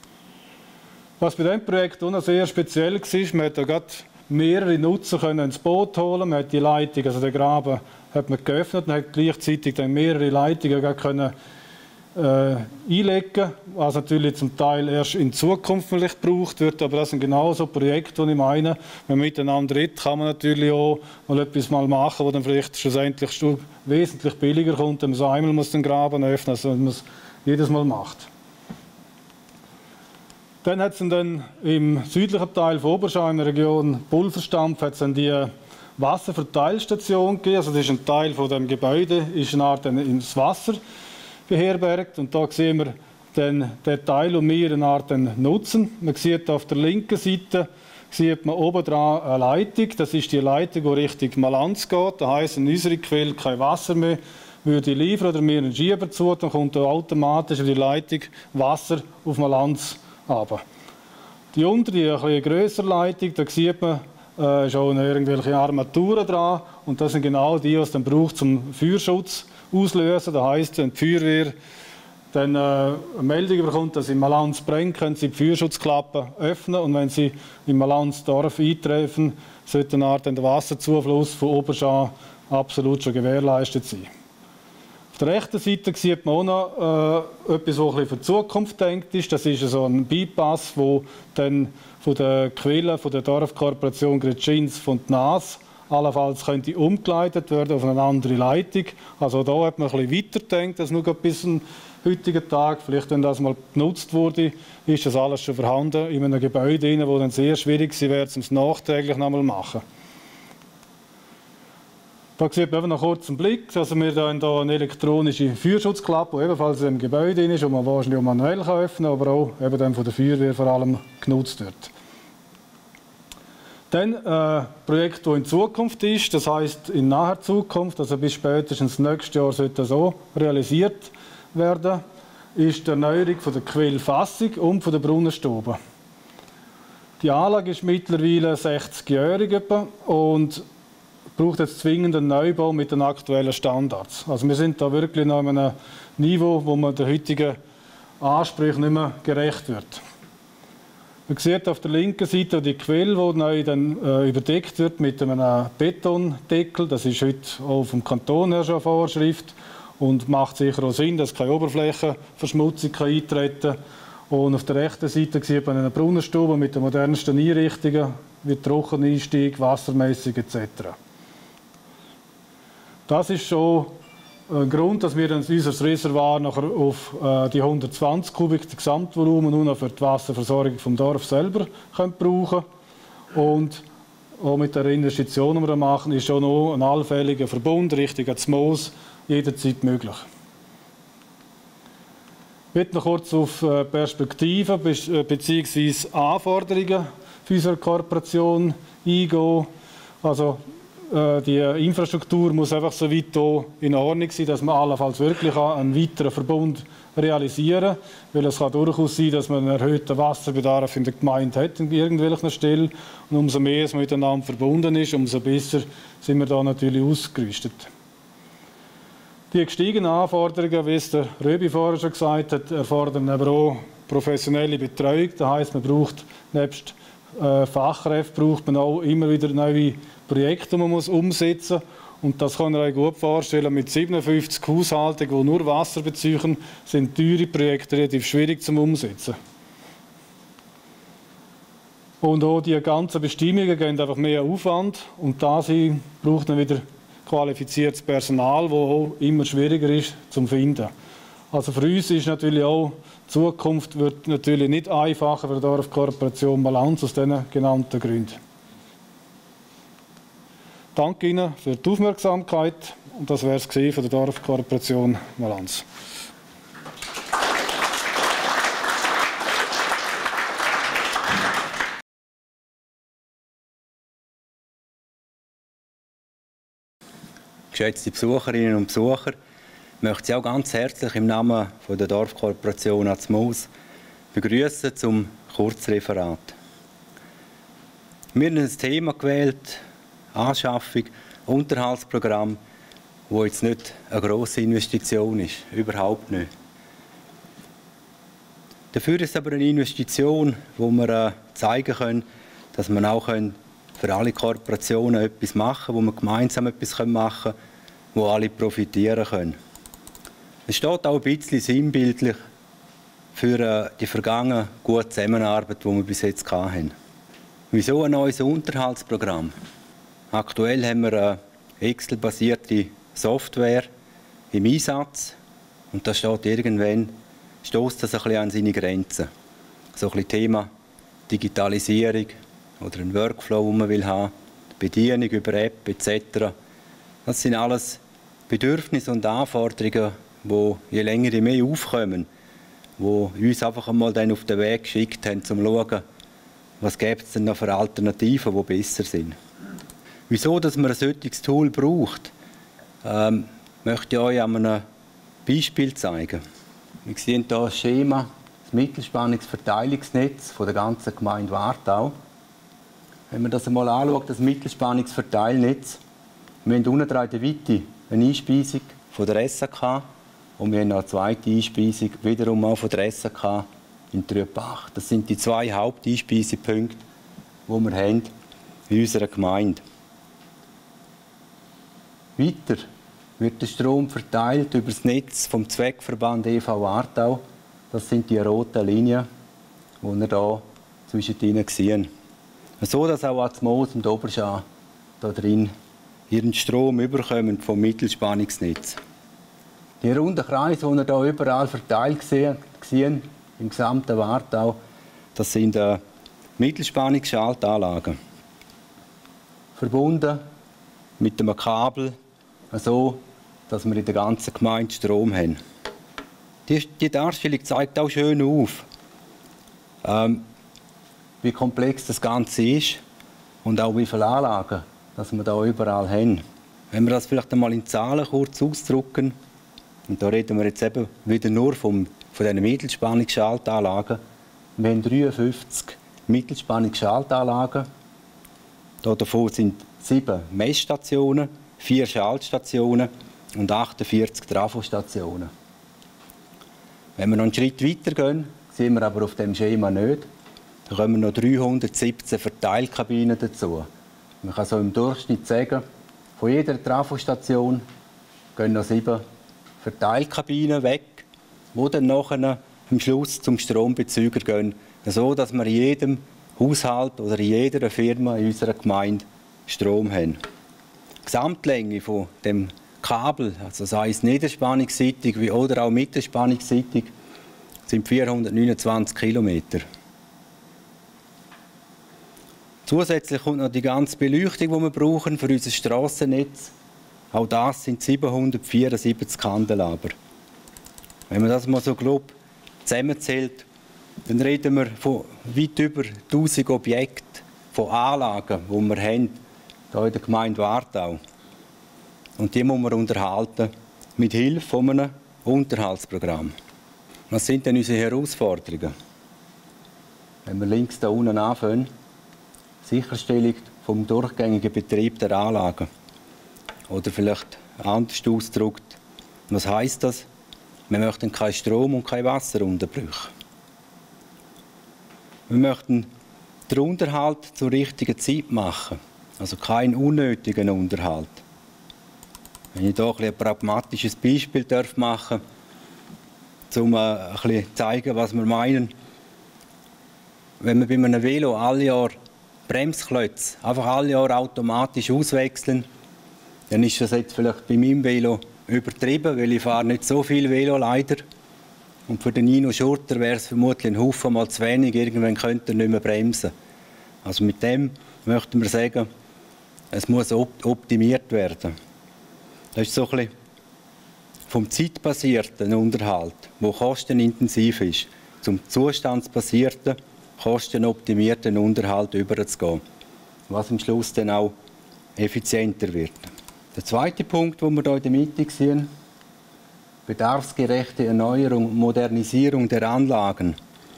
Was bei diesem Projekt auch noch sehr speziell war, man konnte gerade mehrere Nutzer ins Boot holen. Man hat die Leitung, also den Graben, hat man geöffnet und hat gleichzeitig dann mehrere Leitungen können einlegen, was natürlich zum Teil erst in Zukunft vielleicht gebraucht wird, aber das sind genau so Projekte, die ich meine. Wenn man miteinander redet, kann man natürlich auch mal etwas machen, das dann vielleicht schlussendlich wesentlich billiger kommt, wenn man so einmal den Graben öffnen muss, als wenn man es jedes Mal macht. Dann hat es dann im südlichen Teil von Oberschan, in der Region Pulverstampf, hat es dann die Wasserverteilstation gegeben. Also das ist ein Teil von dem Gebäude, ist eine Art ins Wasser beherbergt. Und da sehen wir dann den Teil, den wir eine Art nutzen. Man sieht auf der linken Seite sieht man oben dran eine Leitung. Das ist die Leitung, die Richtung Malanz geht. Das heisst, in unserer Quelle kein Wasser mehr würde liefern oder wir einen Schieber zu, dann kommt automatisch über die Leitung Wasser auf Malanz runter. Die untere, die etwas grössere Leitung, da sieht man schon irgendwelche Armaturen dran. Und das sind genau die, die es dann braucht zum Feuerschutz auslösen. Das heisst, wenn die Feuerwehr dann eine Meldung bekommt, dass in Malanz brennt, können sie die Feuerschutzklappe öffnen und wenn sie in Malanz Dorf eintreffen, sollte eine Art der Wasserzufluss von Oberschan absolut schon gewährleistet sein. Auf der rechten Seite sieht man auch noch etwas, was für die Zukunft denkt ist. Das ist so ein Bypass, der dann von der Quelle von der Dorfkooperation Gretschins von der NAS allenfalls könnte umgeleitet werden auf eine andere Leitung. Also da hat man ein bisschen weiter gedacht, als nur bis zum heutigen Tag. Vielleicht, wenn das mal genutzt wurde, ist das alles schon vorhanden in einem Gebäude, wo dann sehr schwierig wäre, um es nachträglich noch einmal zu machen. Da sieht man einfach noch kurz einen Blick. Also wir haben hier eine elektronische Feuerschutzklappe, die ebenfalls im Gebäude ist, die man wahrscheinlich auch manuell öffnen kann, aber auch eben dann von der Feuerwehr vor allem genutzt wird. Dann ein Projekt, das in Zukunft ist, das heisst in naher Zukunft, also bis spätestens nächstes Jahr sollte das auch realisiert werden, ist die Erneuerung von der Quellfassung und von der Brunnenstube. Die Anlage ist mittlerweile 60-jährig und braucht jetzt zwingend einen Neubau mit den aktuellen Standards. Also wir sind da wirklich noch an einem Niveau, wo man den heutigen Ansprüchen nicht mehr gerecht wird. Man sieht auf der linken Seite die Quelle, die neu dann, überdeckt wird mit einem Betondeckel. Das ist heute auch vom Kanton her schon Vorschrift und macht sicher auch Sinn, dass keine Oberflächenverschmutzung eintreten kann. Und auf der rechten Seite sieht man eine Brunnenstube mit den modernsten Einrichtungen, wie Trockeneinstieg, wassermäßig etc. Das ist schon ein Grund, dass wir unser Reservoir nachher auf die 120 Kubik Gesamtvolumen nur noch für die Wasserversorgung vom Dorf selber brauchen können. Und auch mit der Investition, die wir machen, ist schon noch ein allfälliger Verbund Richtung ans Moos jederzeit möglich. Ich möchte noch kurz auf Perspektiven bzw. Anforderungen für unsere Kooperation eingehen. Also Die Infrastruktur muss einfach so weit hier in Ordnung sein, dass man allenfalls wirklich einen weiteren Verbund realisieren kann. Weil es kann durchaus sein, dass man einen erhöhten Wasserbedarf in der Gemeinde hat, an irgendwelchen Stellen. Und umso mehr es miteinander verbunden ist, umso besser sind wir da natürlich ausgerüstet. Die gestiegenen Anforderungen, wie es der Röbi vorher schon gesagt hat, erfordern aber auch professionelle Betreuung. Das heisst, man braucht nebst Fachkräften braucht man auch immer wieder neue Projekte, die man umsetzen muss. Und das kann man sich gut vorstellen. Mit 57 Haushalten, die nur Wasser beziehen, sind teure Projekte relativ schwierig zum Umsetzen. Und auch die ganzen Bestimmungen gehen einfach mehr Aufwand. Und da braucht man wieder qualifiziertes Personal, das auch immer schwieriger ist zu finden. Also für uns ist natürlich auch, die Zukunft wird natürlich nicht einfacher für die Dorfkooperation Malanz aus diesen genannten Gründen. Danke Ihnen für die Aufmerksamkeit und das wäre es von der Dorfkooperation Malanz. Geschätzte Besucherinnen und Besucher, ich möchte Sie auch ganz herzlich im Namen der Dorfkooperation Azmoos begrüßen zum Kurzreferat. Wir haben ein Thema gewählt, Anschaffung, Unterhaltsprogramm, wo jetzt nicht eine grosse Investition ist, überhaupt nicht. Dafür ist es aber eine Investition, wo wir zeigen können, dass man auch für alle Kooperationen etwas machen können, wo wir gemeinsam etwas machen können, wo alle profitieren können. Es steht auch ein bisschen sinnbildlich für die vergangene gute Zusammenarbeit, die wir bis jetzt hatten. Wieso ein neues Unterhaltsprogramm? Aktuell haben wir eine Excel-basierte Software im Einsatz und da steht irgendwann, stößt das ein bisschen an seine Grenzen. So ein bisschen Thema Digitalisierung oder ein Workflow, den man will haben, Bedienung über App etc. Das sind alles Bedürfnisse und Anforderungen, die je länger je mehr aufkommen, die uns einfach einmal dann auf den Weg geschickt haben, um zu schauen, was gibt es denn noch für Alternativen, die besser sind. Wieso dass man ein solches Tool braucht, möchte ich euch an einem Beispiel zeigen. Wir sehen hier das Schema, das Mittelspannungsverteilungsnetz von der ganzen Gemeinde Wartau. Wenn man das einmal anschaut, das Mittelspannungsverteilnetz, wir haben unten dran in der Weite eine Einspeisung von der SAK und wir haben noch eine zweite Einspeisung, wiederum auch von der SAK in Trübach. Das sind die zwei Haupteinspeisepunkte, die wir haben in unserer Gemeinde. Weiter wird der Strom verteilt über das Netz vom Zweckverband e.V. Wartau. Das sind die roten Linien, die ihr hier zwischen ihnen seht. So dass auch Azmoos und Oberschan hier drin ihren Strom überkommen vom Mittelspannungsnetz. Die runden Kreise, die ihr hier überall verteilt seht, im gesamten Wartau, das sind Mittelspannungsschaltanlagen. Verbunden mit einem Kabel, so dass wir in der ganzen Gemeinde Strom haben. Die Darstellung zeigt auch schön auf, wie komplex das Ganze ist und auch wie viele Anlagen dass wir da überall haben. Wenn wir das vielleicht einmal in Zahlen kurz ausdrücken, und da reden wir jetzt eben wieder nur von diesen Mittelspannungsschaltanlagen. Wir haben 53 Mittelspannungsschaltanlagen. Davon sind 7 Messstationen, 4 Schaltstationen und 48 Trafostationen. Wenn wir noch einen Schritt weiter gehen, sehen wir aber auf dem Schema nicht, da kommen noch 317 Verteilkabinen dazu. Man kann so im Durchschnitt sagen, von jeder Trafostation gehen noch 7 Verteilkabinen weg, die dann nachher am Schluss zum Strombezüger gehen, so dass wir in jedem Haushalt oder in jeder Firma in unserer Gemeinde Strom haben. Die Gesamtlänge von dem Kabel, also sei es niederspannungsseitig oder auch mittelspannungsseitig, sind 429 Kilometer. Zusätzlich kommt noch die ganze Beleuchtung, die wir brauchen für unser Strassennetz. Auch das sind 774 Kandelaber. Wenn man das mal so grob zusammenzählt, dann reden wir von weit über 1000 Objekten, von Anlagen, die wir haben, hier in der Gemeinde Wartau. Und die muss man unterhalten mit Hilfe von einem Unterhaltsprogramm. Was sind denn unsere Herausforderungen? Wenn wir links da unten anfangen, Sicherstellung vom durchgängigen Betrieb der Anlagen. Oder vielleicht anders ausgedrückt, was heisst das? Wir möchten keinen Strom und kein Wasserunterbrüche. Wir möchten den Unterhalt zur richtigen Zeit machen, also keinen unnötigen Unterhalt. Wenn ich hier ein pragmatisches Beispiel machen darf, um ein bisschen zu zeigen, was wir meinen. Wenn wir bei einem Velo alle Jahr Bremsklötze einfach alle Jahre automatisch auswechseln, dann ist das jetzt vielleicht bei meinem Velo übertrieben, weil ich fahre nicht so viel Velo leider. Und für den Nino Schurter wäre es vermutlich ein Haufen mal zu wenig, irgendwann könnte er nicht mehr bremsen. Also mit dem möchten wir sagen, es muss optimiert werden. Das ist so ein bisschen vom zeitbasierten Unterhalt, der kostenintensiv ist, zum zustandsbasierten, kostenoptimierten Unterhalt überzugehen, was am Schluss dann auch effizienter wird. Der zweite Punkt, den wir hier in der Mitte sehen, bedarfsgerechte Erneuerung und Modernisierung der Anlagen.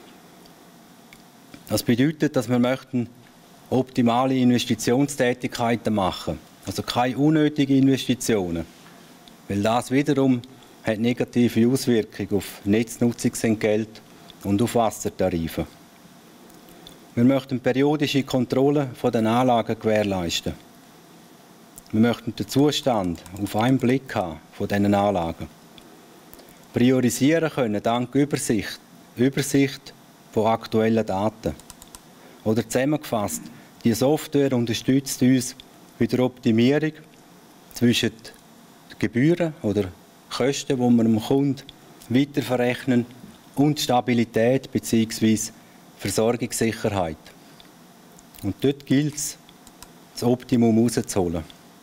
Das bedeutet, dass wir möchten optimale Investitionstätigkeiten machen, also keine unnötigen Investitionen, weil das wiederum hat negative Auswirkungen auf Netznutzungsentgelt und auf Wassertarife. Wir möchten periodische Kontrolle der Anlagen gewährleisten. Wir möchten den Zustand auf einen Blick haben von diesen Anlagen. Priorisieren können dank Übersicht von aktuellen Daten. Oder zusammengefasst, die Software unterstützt uns bei der Optimierung zwischen den Gebühren oder Kosten, die wir dem Kunden weiterverrechnen, und Stabilität bzw. Versorgungssicherheit. Und dort gilt es, das Optimum rauszuholen.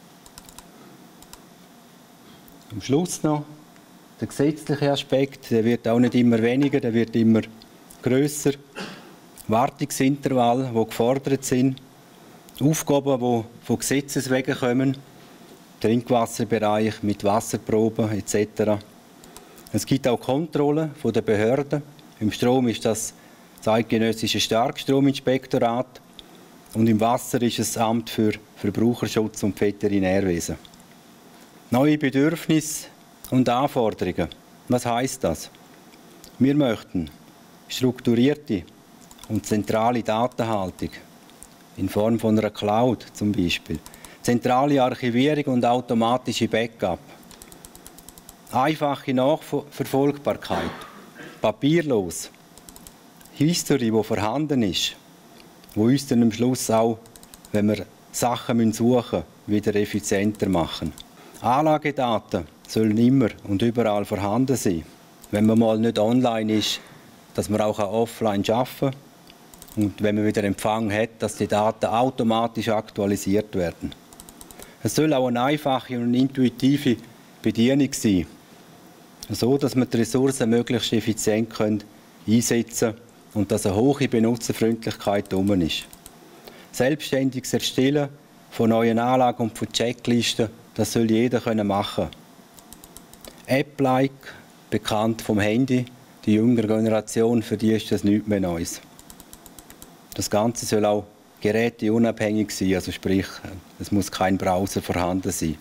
Am Schluss noch der gesetzliche Aspekt, der wird auch nicht immer weniger, der wird immer grösser. Wartungsintervalle, die gefordert sind, Aufgaben, die von Gesetzes wegen kommen, Trinkwasserbereich mit Wasserproben etc. Es gibt auch Kontrollen von den Behörden. Im Strom ist das eidgenössische Starkstrominspektorat und im Wasser ist es das Amt für Verbraucherschutz und Veterinärwesen. Neue Bedürfnisse und Anforderungen. Was heisst das? Wir möchten strukturierte und zentrale Datenhaltung in Form von einer Cloud zum Beispiel, zentrale Archivierung und automatische Backup, einfache Nachverfolgbarkeit, papierlos, History, die vorhanden ist, wo uns dann am Schluss auch, wenn wir Sachen suchen müssen, wieder effizienter machen. Anlagedaten sollen immer und überall vorhanden sein. Wenn man mal nicht online ist, dass man auch offline arbeiten kann. Und wenn man wieder Empfang hat, dass die Daten automatisch aktualisiert werden. Es soll auch eine einfache und intuitive Bedienung sein, so dass man die Ressourcen möglichst effizient einsetzen können und dass eine hohe Benutzerfreundlichkeit da ist. Selbstständiges Erstellen von neuen Anlagen und von Checklisten, das soll jeder machen können. App-like, bekannt vom Handy, die jüngere Generation, für die ist das nichts mehr Neues. Das Ganze soll auch geräteunabhängig sein, also sprich, es muss kein Browser vorhanden sein.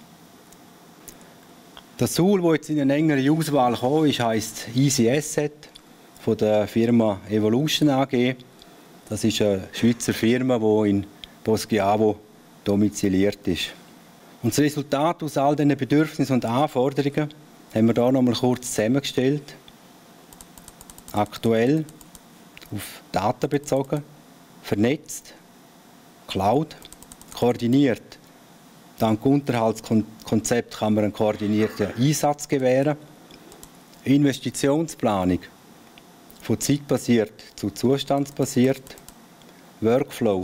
Das Tool, das jetzt in eine engere Auswahl gekommen ist, heisst Easy Asset von der Firma Evolution AG. Das ist eine Schweizer Firma, die in Poschiavo domiziliert ist. Und das Resultat aus all diesen Bedürfnissen und Anforderungen haben wir hier noch mal kurz zusammengestellt. Aktuell, auf Daten bezogen, vernetzt, Cloud, koordiniert. Dank Unterhaltskonzept kann man einen koordinierten Einsatz gewähren. Investitionsplanung, von zeitbasiert zu zustandsbasiert. Workflow,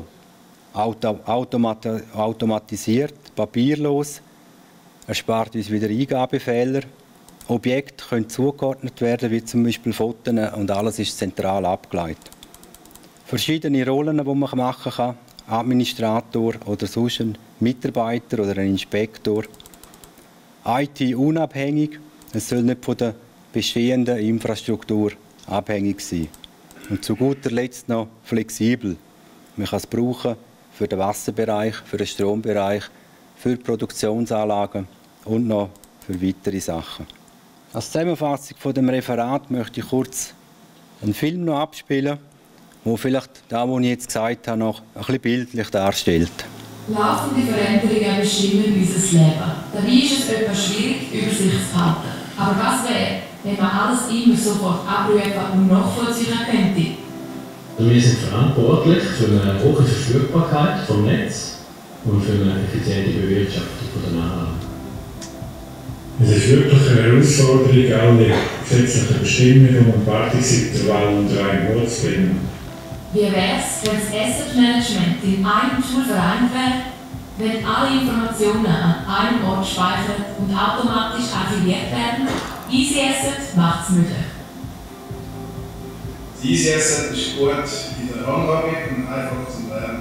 automatisiert, papierlos, erspart uns wieder Eingabefehler. Objekte können zugeordnet werden, wie zum Beispiel Fotos, und alles ist zentral abgeleitet. Verschiedene Rollen, die man machen kann, Administrator oder sonst ein Mitarbeiter oder ein Inspektor. IT-unabhängig, es soll nicht von der bestehenden Infrastruktur abhängig sein. Und zu guter Letzt noch flexibel. Man kann es brauchen für den Wasserbereich, für den Strombereich, für Produktionsanlagen und noch für weitere Sachen. Als Zusammenfassung von dem Referat möchte ich kurz einen Film noch abspielen, wo vielleicht das, was ich jetzt gesagt habe, noch ein bisschen bildlich darstellt. Laufende Veränderungen bestimmen unser Leben. Dabei ist es etwas schwierig, Übersicht zu behalten. Aber was wäre, wenn man alles immer sofort abrufen und nachvollziehen könnte? Wir sind verantwortlich für eine hohe Verfügbarkeit vom Netz und für eine effiziente Bewirtschaftung der Anlagen. Es ist wirklich eine Herausforderung, alle gesetzlichen Bestimmungen und Wartungsintervalle unter einen Hut zu bringen. Wie wäre es, wenn das Asset Management in einem Tool vereint wäre, wenn alle Informationen an einem Ort gespeichert und automatisch archiviert werden? Easy Asset macht es möglich. Das Easy Asset ist gut in der Anlage und einfach zum Lernen.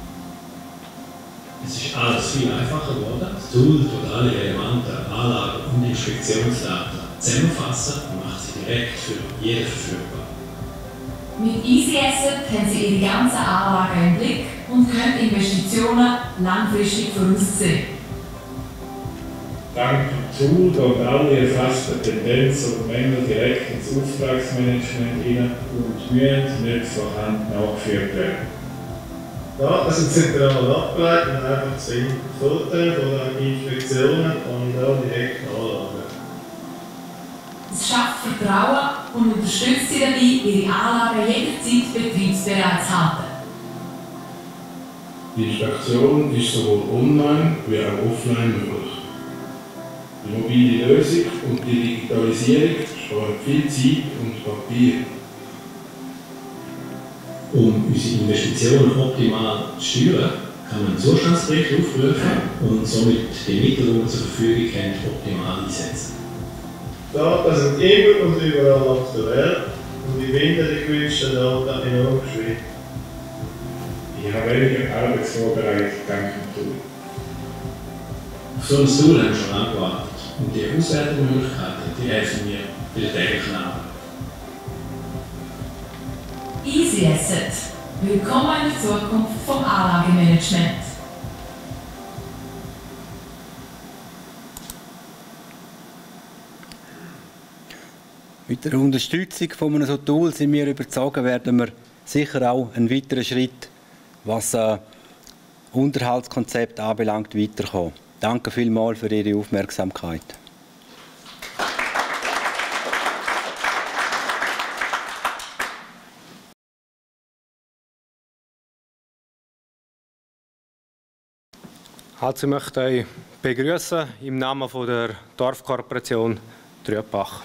Es ist alles viel einfacher geworden. Das Tool tut alle relevanten Anlagen und Inspektionsdaten zusammenfassen und macht sie direkt für jeden verfügbar. Mit Easy Asset haben Sie Ihre ganze Anlage im Blick und können Investitionen langfristig voraussehen. Dank dem Tool gehen alle erfassten Tendenzen und Mängel direkt ins Auftragsmanagement hinein und müssen nicht von Hand nachgeführt werden. Daten sind zentral abgeleitet und einfach zu filtern von den Inspektionen und auch direkt Anlagen. Es schafft Vertrauen und unterstützt Sie dabei, Ihre Anlagen jederzeit betriebsbereit zu halten. Die Inspektion ist sowohl online wie auch offline möglich. Die mobile Lösung und die Digitalisierung sparen viel Zeit und Papier. Um unsere Investitionen optimal zu steuern, kann man einen Zustandsbericht aufrufen und somit die Mittel, die wir zur Verfügung haben, optimal einsetzen. Daten sind immer und überall aktuell und die binden die gewünschten Daten enorm schwierig. Ich habe weniger Arbeitsvorbereitung dank dem Tool. Auf so ein Tool haben wir schon lange gewartet und die Auswertungsmöglichkeiten die helfen mir bei der täglichen Arbeit. Easy Asset. Willkommen in der Zukunft vom Anlagemanagement. Mit der Unterstützung von einem solchen Tool sind wir überzeugt, werden wir sicher auch einen weiteren Schritt, was Unterhaltskonzept anbelangt, weiterkommen. Danke vielmals für Ihre Aufmerksamkeit. Also ich möchte euch begrüßen im Namen der Dorfkorporation Trüebach.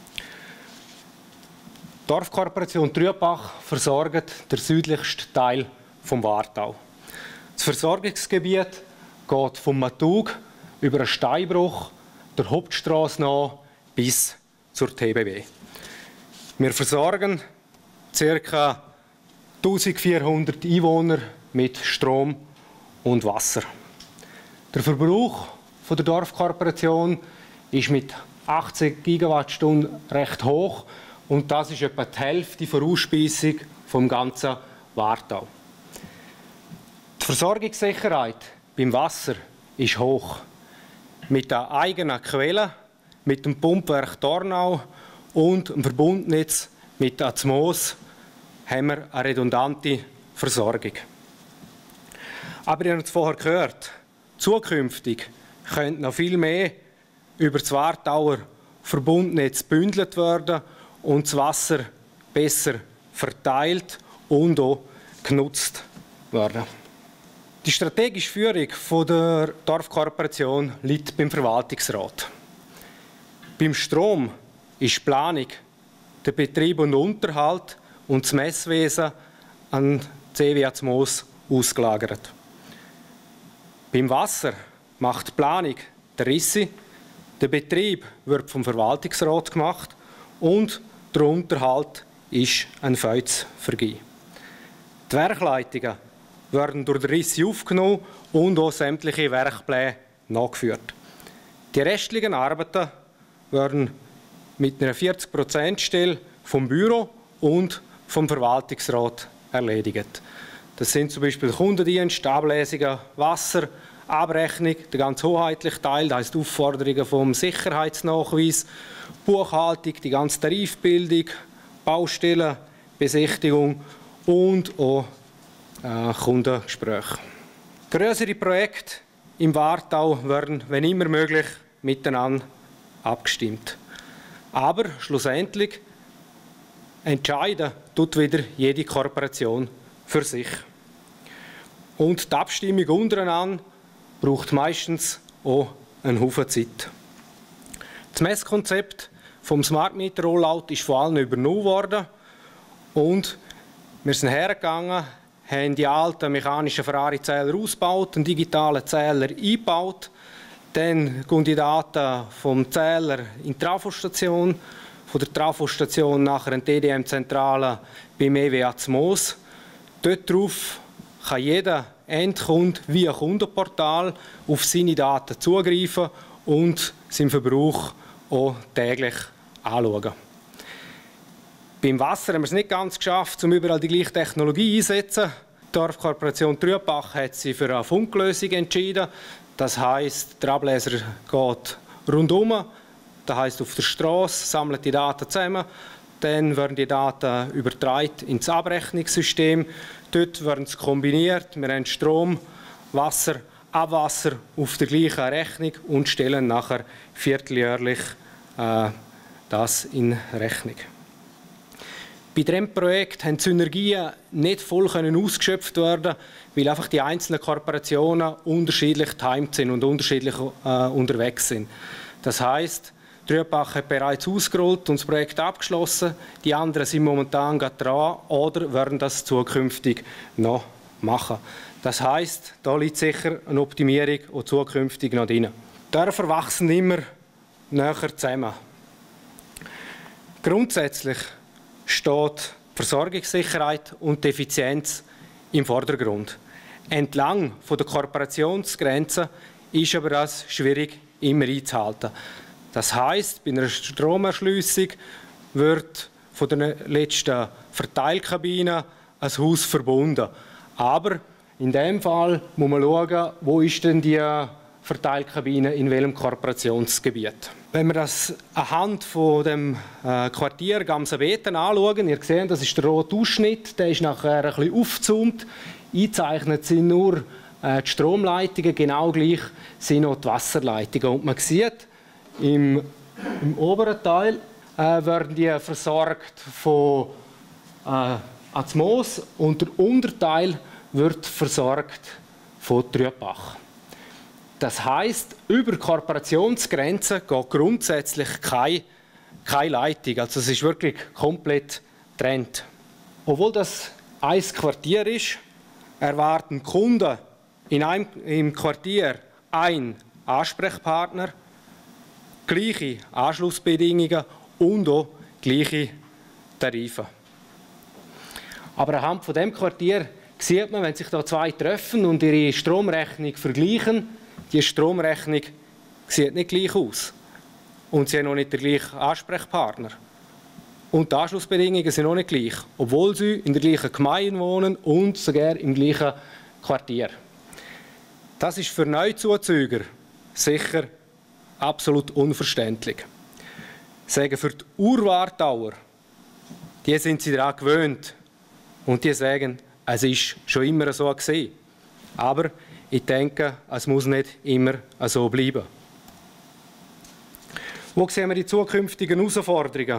Die Dorfkorporation Trüebach versorgt den südlichsten Teil vom Wartau. Das Versorgungsgebiet geht vom Matug über einen Steinbruch, der Hauptstrasse nach bis zur TBW. Wir versorgen ca. 1400 Einwohner mit Strom und Wasser. Der Verbrauch der Dorfkorporation ist mit 80 Gigawattstunden recht hoch und das ist etwa die Hälfte der Ausspeisung vom ganzen Wartau. Die Versorgungssicherheit beim Wasser ist hoch. Mit der eigenen Quelle, mit dem Pumpwerk Dornau und dem Verbundnetz mit Atmos haben wir eine redundante Versorgung. Aber ihr habt es vorher gehört, zukünftig könnte noch viel mehr über das Wartauer Verbundnetz gebündelt werden und das Wasser besser verteilt und auch genutzt werden. Die strategische Führung der Dorfkorporation liegt beim Verwaltungsrat. Beim Strom ist die Planung, der Betrieb und Unterhalt und das Messwesen an CW Atmos ausgelagert. Beim Wasser macht die Planung der Rissi, der Betrieb wird vom Verwaltungsrat gemacht und der Unterhalt ist ein Feuz vergeben. Die Werkleitungen werden durch den Rissi aufgenommen und auch sämtliche Werkpläne nachgeführt. Die restlichen Arbeiten werden mit einer 40%-Stelle vom Büro und vom Verwaltungsrat erledigt. Das sind zum Beispiel Kundendienst, Ablesungen, Wasser, Abrechnung, der ganz hoheitliche Teil, das heisst Aufforderungen vom Sicherheitsnachweis, Buchhaltung, die ganze Tarifbildung, Baustellen, Besichtigung und auch Kundengespräche. Größere Projekte im Wartau werden, wenn immer möglich, miteinander abgestimmt. Aber schlussendlich entscheiden tut wieder jede Kooperation für sich. Und die Abstimmung untereinander braucht meistens auch einen Haufen Zeit. Das Messkonzept vom Smart Meter Rollout ist von allen übernommen worden und wir sind hergegangen, haben die alten mechanischen Ferrari-Zähler ausgebaut, einen digitalen Zähler eingebaut, dann gehen die Daten vom Zähler in die Trafostation, von der Trafostation nachher in die TDM-Zentrale beim EWA zu Moos. Dort drauf kann jeder Endkunde via Kundenportal auf seine Daten zugreifen und seinen Verbrauch auch täglich anschauen. Beim Wasser haben wir es nicht ganz geschafft, um überall die gleiche Technologie einzusetzen. Die Dorfkorporation Trübach hat sich für eine Funklösung entschieden. Das heisst, der Ableser geht rundum, das heisst auf der Straße, sammelt die Daten zusammen, dann werden die Daten übertragen ins Abrechnungssystem. Dort werden sie kombiniert. Wir haben Strom, Wasser, Abwasser auf der gleichen Rechnung und stellen nachher vierteljährlich das in Rechnung. Bei diesem Projekt haben die Synergien nicht voll ausgeschöpft werden, weil einfach die einzelnen Kooperationen unterschiedlich getimt sind und unterschiedlich unterwegs sind. Das heisst, Trübach hat bereits ausgerollt und das Projekt abgeschlossen. Die anderen sind momentan gerade dran oder werden das zukünftig noch machen. Das heisst, da liegt sicher eine Optimierung auch zukünftig noch drin. Die Dörfer wachsen immer näher zusammen. Grundsätzlich steht die Versorgungssicherheit und die Effizienz im Vordergrund. Entlang der Kooperationsgrenzen ist aber das schwierig immer einzuhalten. Das heisst, bei einer Stromerschliessung wird von der letzten Verteilkabine ein Haus verbunden. Aber in dem Fall muss man schauen, wo ist denn die Verteilkabine in welchem Kooperationsgebiet. Wenn wir das anhand von dem Quartier Gamsenbeten anschauen, ihr seht, das ist der rote Ausschnitt, der ist nachher ein bisschen aufgezoomt. Eingezeichnet sind nur die Stromleitungen, genau gleich sind auch die Wasserleitungen. Und man sieht, im oberen Teil werden die versorgt von Moos und der Unterteil wird versorgt von Trübach. Das heisst, über Kooperationsgrenzen geht grundsätzlich keine Leitung. Also es ist wirklich komplett getrennt. Obwohl das ein Quartier ist, erwarten Kunden im Quartier einen Ansprechpartner, gleiche Anschlussbedingungen und auch gleiche Tarife. Aber anhand von dem Quartier sieht man, wenn sich da zwei treffen und ihre Stromrechnung vergleichen, die Stromrechnung sieht nicht gleich aus. Und sie haben auch nicht den gleichen Ansprechpartner. Und die Anschlussbedingungen sind auch nicht gleich, obwohl sie in der gleichen Gemeinde wohnen und sogar im gleichen Quartier. Das ist für Neuzuzüger sicher absolut unverständlich. Sagen für die Urwartauer, die sind sie daran gewöhnt und die sagen, es ist schon immer so gewesen. Aber ich denke, es muss nicht immer so bleiben. Wo sehen wir die zukünftigen Herausforderungen?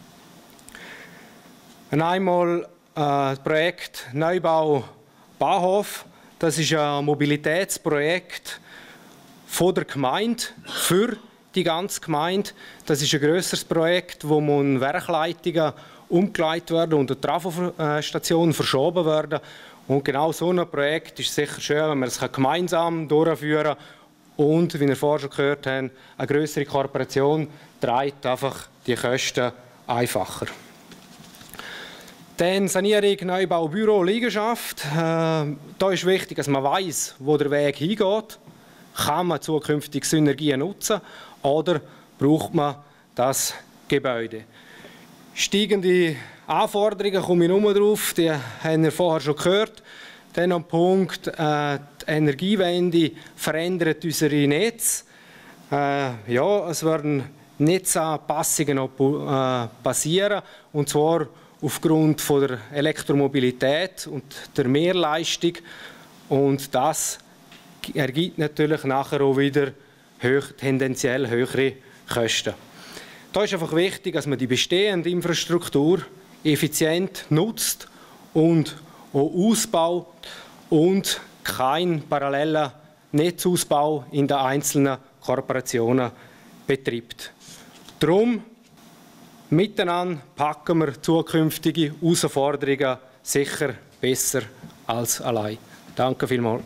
Einmal das Projekt Neubau Bahnhof. Das ist ein Mobilitätsprojekt von der Gemeinde für die ganze Gemeinde. Das ist ein grösseres Projekt, wo Werkleitungen umgeleitet werden und die Trafostationen verschoben werden. Und genau so ein Projekt ist sicher schön, wenn wir es gemeinsam durchführen kann. Und, wie wir vorher schon gehört haben, eine grössere Kooperation trägt einfach die Kosten einfacher. Dann Sanierung, Neubau, Büro, Liegenschaft. Da ist wichtig, dass man weiß, wo der Weg hingeht. Kann man zukünftig Synergien nutzen oder braucht man das Gebäude? Steigende Anforderungen, komme ich nur drauf, die haben wir vorher schon gehört. Dann am Punkt, die Energiewende verändert unsere Netze. Es werden Netzanpassungen noch passieren, und zwar aufgrund von der Elektromobilität und der Mehrleistung. Und das ergibt natürlich nachher auch wieder tendenziell höhere Kosten. Da ist einfach wichtig, dass man die bestehende Infrastruktur effizient nutzt und auch ausbaut und keinen parallelen Netzausbau in den einzelnen Kooperationen betreibt. Darum, miteinander packen wir zukünftige Herausforderungen sicher besser als allein. Danke vielmals.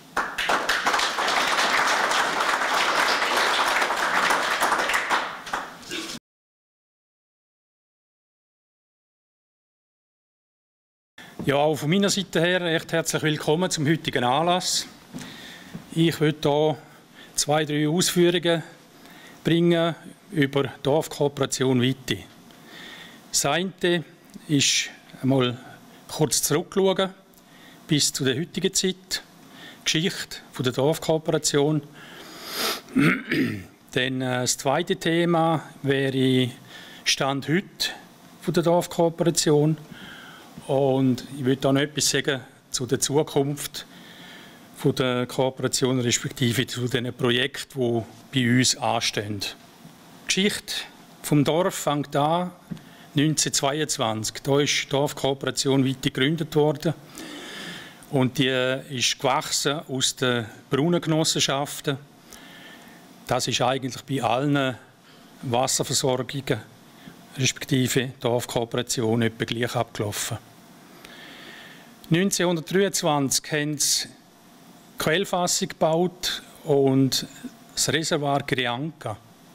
Ja, auch von meiner Seite her recht herzlich willkommen zum heutigen Anlass. Ich möchte hier 2, 3 Ausführungen bringen über die Dorfkooperation Witti. Das eine ist einmal kurz zurückschauen bis zu der heutigen Zeit, Geschichte der Dorfkooperation. Dann das zweite Thema wäre Stand heute der Dorfkooperation. Und ich würde auch noch etwas sagen zu der Zukunft der Kooperation, respektive zu den Projekten, die bei uns anstehen. Die Geschichte vom Dorf fängt an 1922. Da ist die Dorfkooperation Witti gegründet worden. Und die ist gewachsen aus den Brunnengenossenschaften. Das ist eigentlich bei allen Wasserversorgungen, respektive Dorfkooperation, etwa gleich abgelaufen. 1923 haben sie die Quellfassung gebaut und das Reservoir Grianca.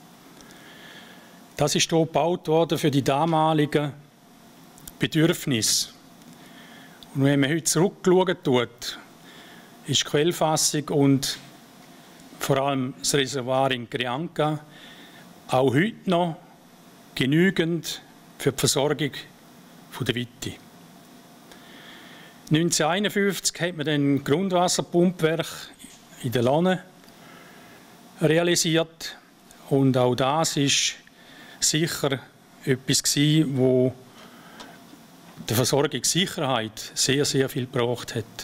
Das ist hier gebaut worden für die damaligen Bedürfnisse. Und wenn man heute zurückschaut, ist die Quellfassung und vor allem das Reservoir in Grianca auch heute noch genügend für die Versorgung der Witti. 1951 hat man ein Grundwasserpumpwerk in der Lonne realisiert. Und auch das ist sicher etwas gewesen, wo der Versorgungssicherheit sehr, sehr viel gebracht hat.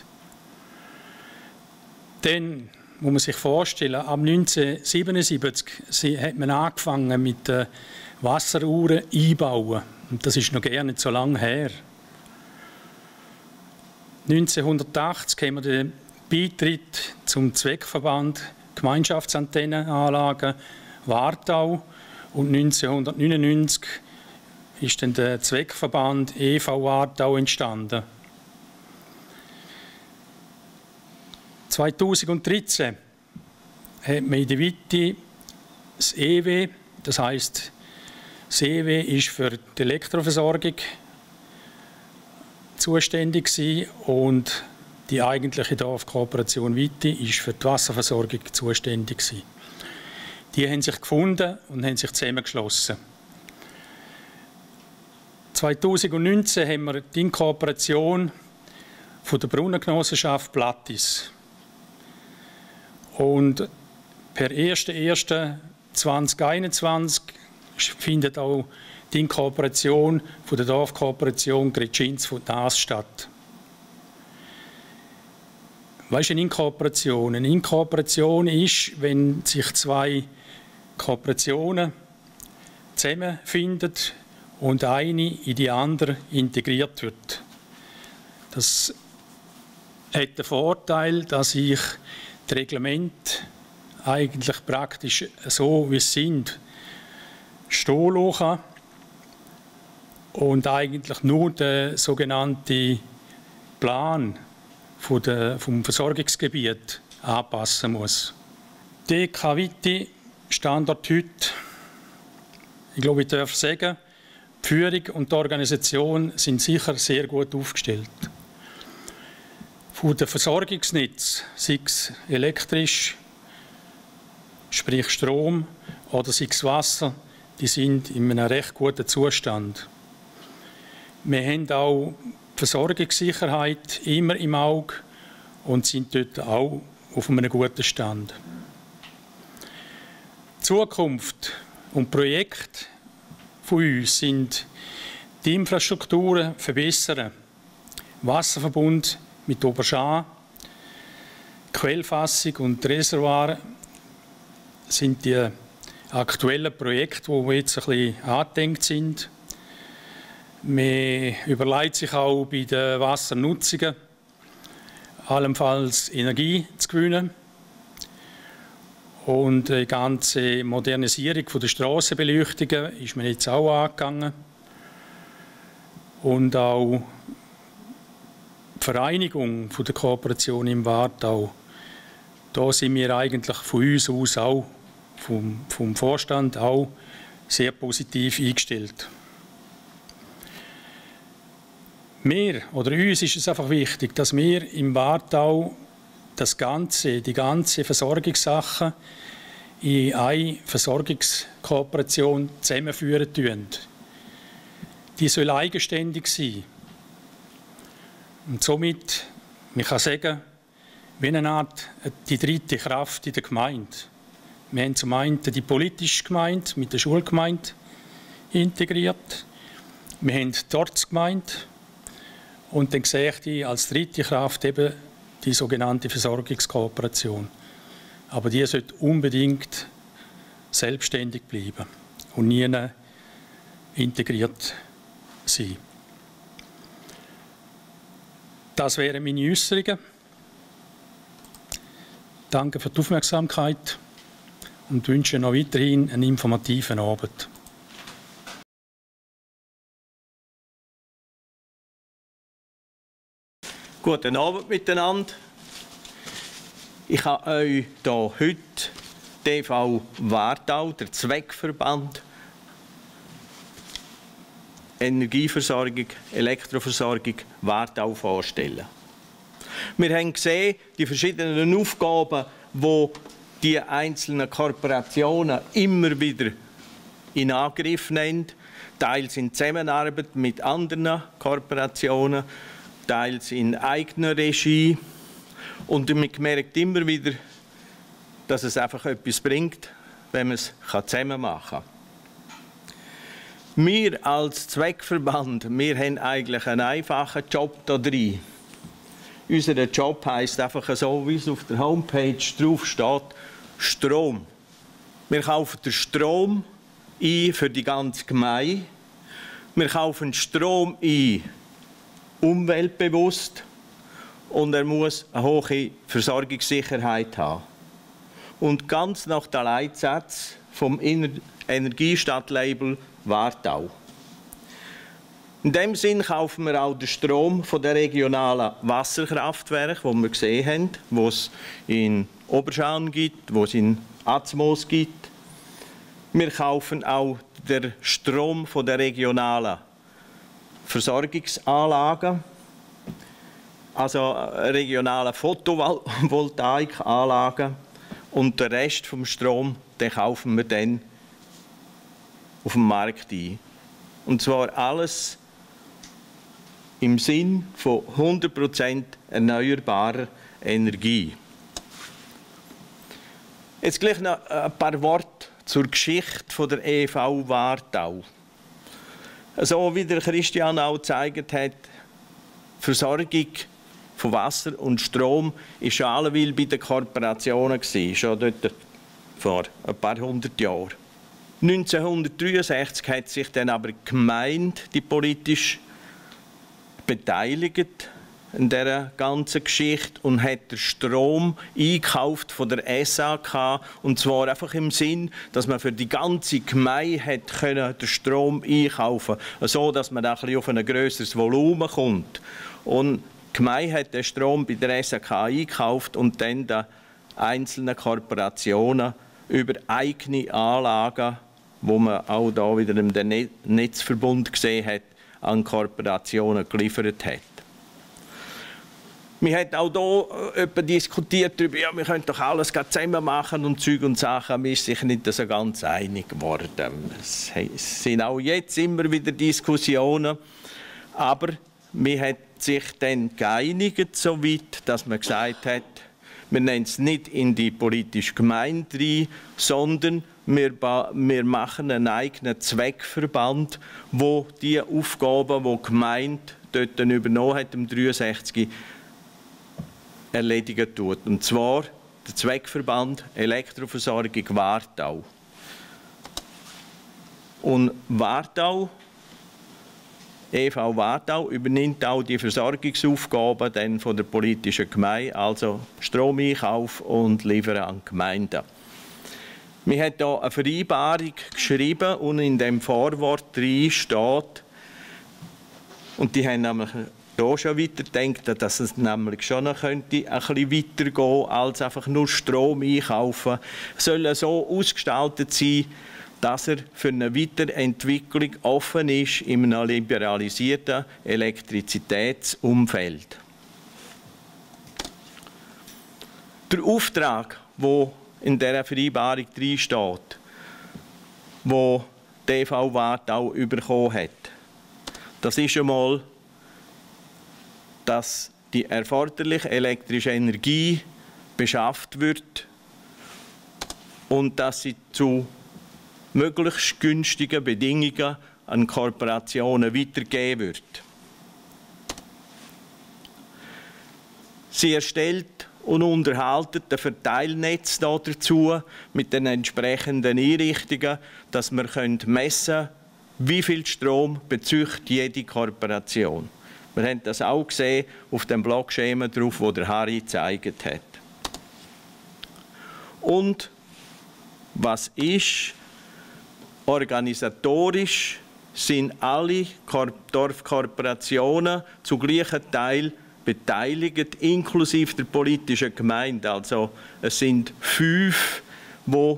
Dann muss man sich vorstellen, ab 1977 hat man angefangen mit den Wasseruhren einbauen. Und das ist noch gar nicht so lange her. 1980 haben wir den Beitritt zum Zweckverband Gemeinschaftsantennenanlagen Wartau und 1999 ist dann der Zweckverband EV Wartau entstanden. 2013 hat man in der Witti das EW, das heisst, das EW ist für die Elektroversorgung zuständig gewesen und die eigentliche Dorfkooperation Witti ist für die Wasserversorgung zuständig gewesen. Die haben sich gefunden und haben sich zusammengeschlossen. 2019 haben wir die Inkorporation von der Brunnengenossenschaft Plattis. Und per 1.1.2021 findet auch die Inkorporation von der Dorfkooperation Gretschinz von Naas statt. Was ist eine Inkorporation? Eine Inkorporation ist, wenn sich 2 Kooperationen zusammenfinden und eine in die andere integriert wird. Das hat den Vorteil, dass ich die Reglemente eigentlich praktisch so, wie es sind, stehen lassen und eigentlich nur der sogenannte Plan vom Versorgungsgebiet anpassen muss. DK Witti, Standort heute, ich glaube, ich darf sagen, Die Führung und die Organisation sind sicher sehr gut aufgestellt. Von den Versorgungsnetzen, sei es elektrisch, sprich Strom, oder sei es Wasser, die sind in einem recht guten Zustand. Wir haben auch die Versorgungssicherheit immer im Auge und sind dort auch auf einem guten Stand. Die Zukunft und Projekte von uns sind die Infrastrukturen verbessern, Wasserverbund mit Oberschan, Quellfassung und Reservoir sind die aktuellen Projekte, die jetzt ein bisschen angedenkt sind. Man überlegt sich auch bei den Wassernutzungen, allenfalls Energie zu gewinnen. Und die ganze Modernisierung der Strassenbeleuchtungen ist man jetzt auch angegangen. Und auch die Vereinigung der Kooperation im Wartau, da sind wir eigentlich von uns aus auch, vom Vorstand auch, sehr positiv eingestellt. Uns ist es einfach wichtig, dass wir im Wartau die ganze Versorgungssache in eine Versorgungskooperation zusammenführen tun. Die soll eigenständig sein. Und somit, man kann sagen, wie eine Art die dritte Kraft in der Gemeinde. Wir haben zum einen die politische Gemeinde mit der Schulgemeinde integriert. Wir haben die Ortsgemeinde. Und dann sehe ich als dritte Kraft eben die sogenannte Versorgungskooperation. Aber die sollte unbedingt selbstständig bleiben und nie integriert sein. Das wären meine Äußerungen. Danke für die Aufmerksamkeit und wünsche noch weiterhin einen informativen Abend. Guten Abend miteinander. Ich habe euch hier heute TV Wartau, der Zweckverband Energieversorgung, Elektroversorgung Wartau vorstellen. Wir haben gesehen, die verschiedenen Aufgaben, die einzelnen Korporationen immer wieder in Angriff nehmen, teils in Zusammenarbeit mit anderen Korporationen, teils in eigener Regie. Und man merkt immer wieder, dass es einfach etwas bringt, wenn man es zusammen machen kann. Wir als Zweckverband, wir haben eigentlich einen einfachen Job da drin. Unser Job heisst einfach so, wie es auf der Homepage drauf steht, Strom. Wir kaufen den Strom ein für die ganze Gemeinde. Wir kaufen Strom ein umweltbewusst und er muss eine hohe Versorgungssicherheit haben. Und ganz nach den Leitsätzen vom Energiestadtlabel Wartau. In dem Sinn kaufen wir auch den Strom von den regionalen Wasserkraftwerken, die wir gesehen haben, wo es in Oberschan gibt, wo es in Atzmos gibt. Wir kaufen auch den Strom von den regionalen Versorgungsanlagen, also regionale Photovoltaikanlagen, und den Rest vom Strom, den kaufen wir dann auf dem Markt ein. Und zwar alles im Sinn von 100% erneuerbarer Energie. Jetzt gleich noch ein paar Worte zur Geschichte der EV Wartau. So wie der Christian auch gezeigt hat, die Versorgung von Wasser und Strom war schon alleweil bei den Korporationen, schon dort vor ein paar hundert Jahren. 1963 hat sich dann aber die Gemeinde, die politisch beteiligt in dieser ganzen Geschichte, und hat den Strom eingekauft von der SAK, und zwar einfach im Sinn, dass man für die ganze Gemeinde den Strom einkaufen konnte, so dass man auch ein bisschen auf ein grösseres Volumen kommt. Und die Gemeinde hat den Strom bei der SAK eingekauft und dann den einzelnen Korporationen über eigene Anlagen wo man auch da wieder im Netzverbund gesehen hat, an Kooperationen geliefert hat. Wir haben auch hier diskutiert darüber, ja, wir können doch alles zusammen machen und Zeug und Sachen. Man ist sich nicht so ganz einig geworden. Es sind auch jetzt immer wieder Diskussionen, aber man hat sich dann geeinigt, so weit, dass man gesagt hat, wir nehmen es nicht in die politische Gemeinde rein, sondern wir machen einen eigenen Zweckverband, wo die Aufgaben, die die Gemeinde dort übernommen hat, im 63, erledigen tut. Und zwar der Zweckverband Elektroversorgung Wartau. Und Wartau, EV Wartau, übernimmt auch die Versorgungsaufgaben dann von der politischen Gemeinde, also Stromeinkauf und Liefern an Gemeinden. Wir haben hier eine Vereinbarung geschrieben und in dem Vorwort drin steht, und die haben nämlich hier schon weitergedacht, dass es nämlich schon noch könnte ein bisschen weitergehen als einfach nur Strom einkaufen. Es soll so ausgestaltet sein, dass er für eine Weiterentwicklung offen ist in einem liberalisierten Elektrizitätsumfeld. Der Auftrag, der in dieser Vereinbarung drin steht, wo die EV Wartau bekommen hat, das ist einmal, dass die erforderliche elektrische Energie beschafft wird und dass sie zu möglichst günstigen Bedingungen an Kooperationen weitergegeben wird. Sie erstellt und unterhalten das Verteilnetz dazu mit den entsprechenden Einrichtungen, dass wir messen können, wie viel Strom bezieht jede Kooperation. Wir haben das auch gesehen auf dem Blockschema drauf, wo der Harry gezeigt hat. Und was ist? Organisatorisch sind alle Dorfkooperationen zu gleichen Teil beteiligt, inklusive der politischen Gemeinde. Also es sind 5, die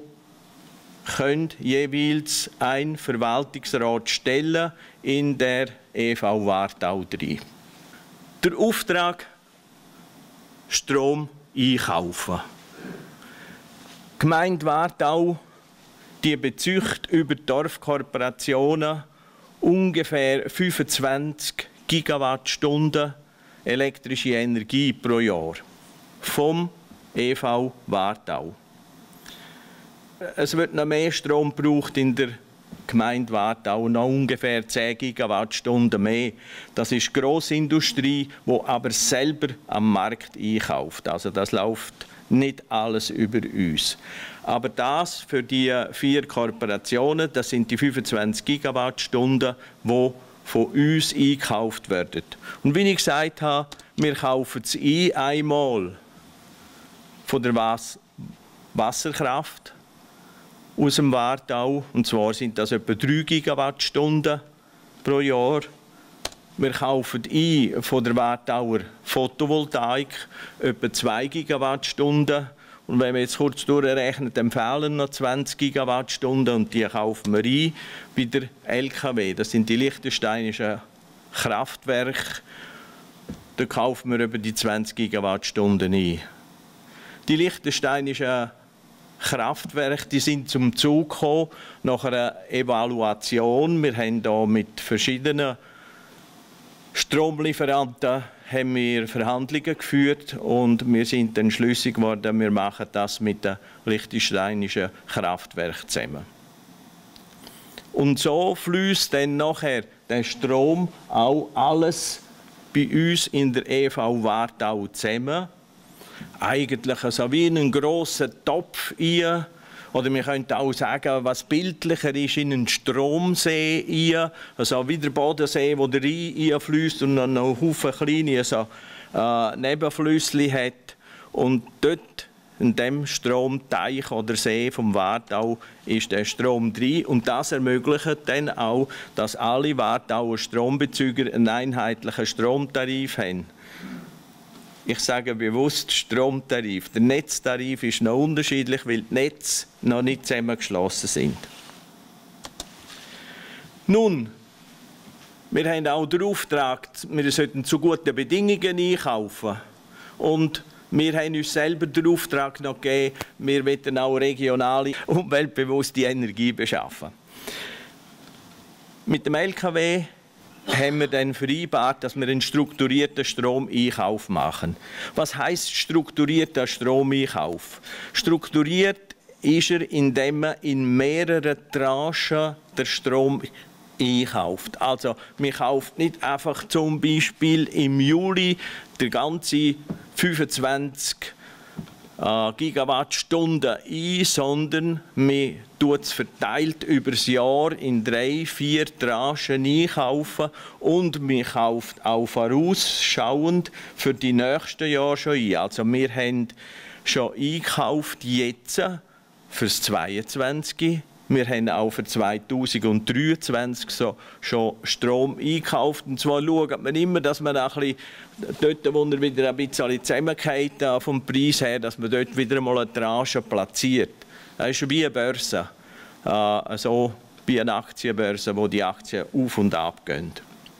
jeweils einen Verwaltungsrat stellen in der EV Wartau 3. Der Auftrag: Strom einkaufen. Die Gemeinde Wartau, die bezieht über die Dorfkooperationen ungefähr 25 Gigawattstunden elektrische Energie pro Jahr vom EV Wartau. Es wird noch mehr Strom gebraucht in der Gemeinde Wartau, noch ungefähr 10 Gigawattstunden mehr. Das ist Grossindustrie, die aber selber am Markt einkauft. Also das läuft nicht alles über uns. Aber das für die 4 Kooperationen, das sind die 25 Gigawattstunden, die von uns eingekauft werden. Und wie ich gesagt habe, wir kaufen es einmal von der Wasserkraft aus dem Wartau. Und zwar sind das etwa 3 Gigawattstunden pro Jahr. Wir kaufen von der Wartauer Photovoltaik etwa 2 Gigawattstunden. Und wenn wir jetzt kurz durchrechnen, dann fehlen noch 20 Gigawattstunden und die kaufen wir ein bei der LKW. Das sind die liechtensteinischen Kraftwerke. Da kaufen wir über die 20 Gigawattstunden ein. Die liechtensteinischen Kraftwerke, die sind zum Zug gekommen nach einer Evaluation. Wir haben da mit verschiedenen Stromlieferanten haben wir Verhandlungen geführt und wir sind dann schlüssig geworden, wir machen das mit den liechtensteinischen Kraftwerken zusammen. Und so fließt dann nachher der Strom auch alles bei uns in der EV Wartau zusammen. Eigentlich so wie in einen grossen Topf rein. Oder wir könnten auch sagen, was bildlicher ist, in einen Stromsee rein. Also wie der Bodensee, wo der Rhein reinfließt und dann noch Haufen kleine Nebenflüsse hat. Und dort, in dem Stromteich oder See vom Wartau, ist der Strom drin. Und das ermöglicht dann auch, dass alle Wartauer Strombezüger einen einheitlichen Stromtarif haben. Ich sage bewusst Stromtarif. Der Netztarif ist noch unterschiedlich, weil die Netze noch nicht zusammengeschlossen sind. Nun, wir haben auch den Auftrag, wir sollten zu guten Bedingungen einkaufen. Und wir haben uns selber den Auftrag noch gegeben, wir wollen auch regionale, umweltbewusste Energie beschaffen. Mit dem LKW haben wir dann vereinbart, dass wir einen strukturierten Stromeinkauf machen. Was heisst strukturierter Stromeinkauf? Strukturiert ist er, indem man in mehreren Tranchen den Strom einkauft. Also man kauft nicht einfach zum Beispiel im Juli der ganze 25 Gigawattstunden ein, sondern man tut es verteilt über das Jahr in 3, 4 Tranchen einkaufen und man kauft auch vorausschauend für die nächsten Jahre schon ein. Also wir haben schon eingekauft jetzt für das 22. Wir haben auch für 2023 so schon Strom eingekauft. Und zwar schaut man immer, dass man ein bisschen, dort, wo er wieder ein bisschen zusammengeht vom Preis her, dass man dort wieder mal eine Tranche platziert. Das ist wie eine Börse, so wie eine Aktienbörse, wo die Aktien auf und ab gehen.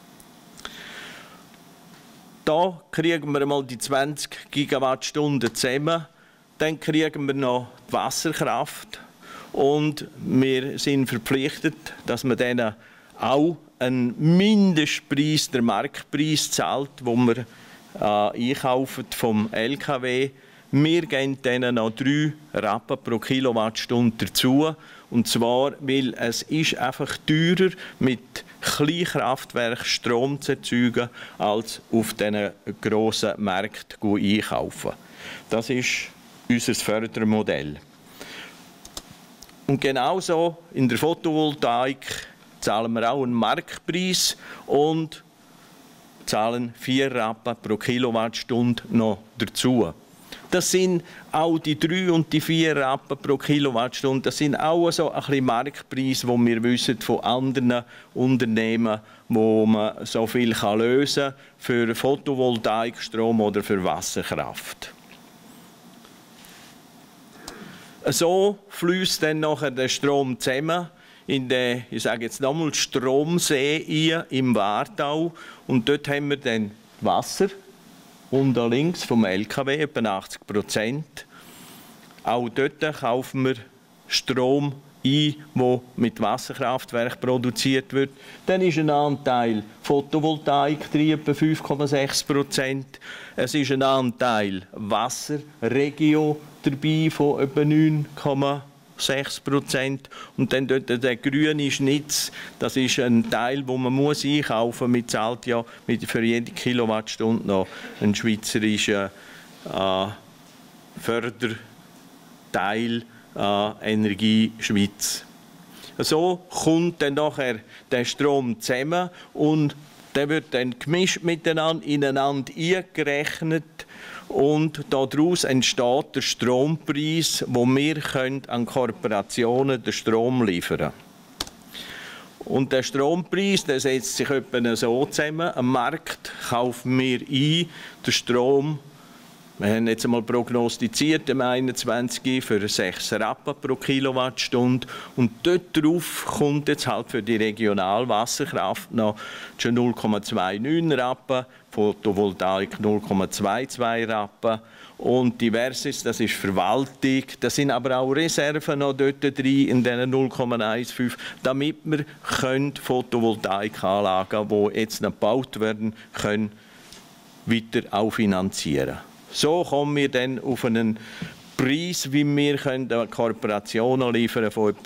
Da kriegen wir mal die 20 Gigawattstunden zusammen. Dann kriegen wir noch die Wasserkraft. Und wir sind verpflichtet, dass man denen auch einen Mindestpreis, der Marktpreis zahlt, den wir einkaufen vom LKW. Wir geben denen noch 3 Rappen pro Kilowattstunde dazu. Und zwar, weil es ist einfach teurer mit Kleinkraftwerken Strom zu erzeugen, als auf diesen grossen Märkten einkaufen. Das ist unser Fördermodell. Und genauso in der Photovoltaik zahlen wir auch einen Marktpreis und zahlen 4 Rappen pro Kilowattstunde noch dazu. Das sind auch die 3 und die 4 Rappen pro Kilowattstunde. Das sind auch so ein bisschen Marktpreise, die wir wissen von anderen Unternehmen, wo man so viel lösen kann für Photovoltaikstrom oder für Wasserkraft. So fließt dann nachher der Strom zusammen in den, ich sage jetzt nochmal, Stromsee im Wartau. Und dort haben wir dann Wasser, unten links vom LKW, etwa 80%. Auch dort kaufen wir Strom ein, der mit Wasserkraftwerk produziert wird. Dann ist ein Anteil Photovoltaik drin, etwa 5,6%. Es ist ein Anteil Wasserregio dabei von etwa 9,6%. Und dann dort der grüne Schnitz, das ist ein Teil, den man muss einkaufen muss. Man zahlt ja für jede Kilowattstunde noch einen schweizerischen Förderteil Energie Schweiz. So kommt dann nachher der Strom zusammen und der wird dann gemischt miteinander, ineinander eingerechnet und daraus entsteht der Strompreis, wo wir an Korporationen den Strom liefern können. Und der Strompreis, der setzt sich etwa so zusammen. Am Markt kaufen wir ein den Strom. Wir haben jetzt einmal prognostiziert im 21 für 6 Rappen pro Kilowattstunde. Und dort drauf kommt jetzt halt für die Regionalwasserkraft noch schon 0,29 Rappen, Photovoltaik 0,22 Rappen und diverses, das ist Verwaltung. Da sind aber auch Reserven noch dort drin in diesen 0,15, damit wir Photovoltaikanlagen, die jetzt noch gebaut werden können, weiter auch finanzieren. So kommen wir dann auf einen Preis, wie wir Kooperationen liefern von etwa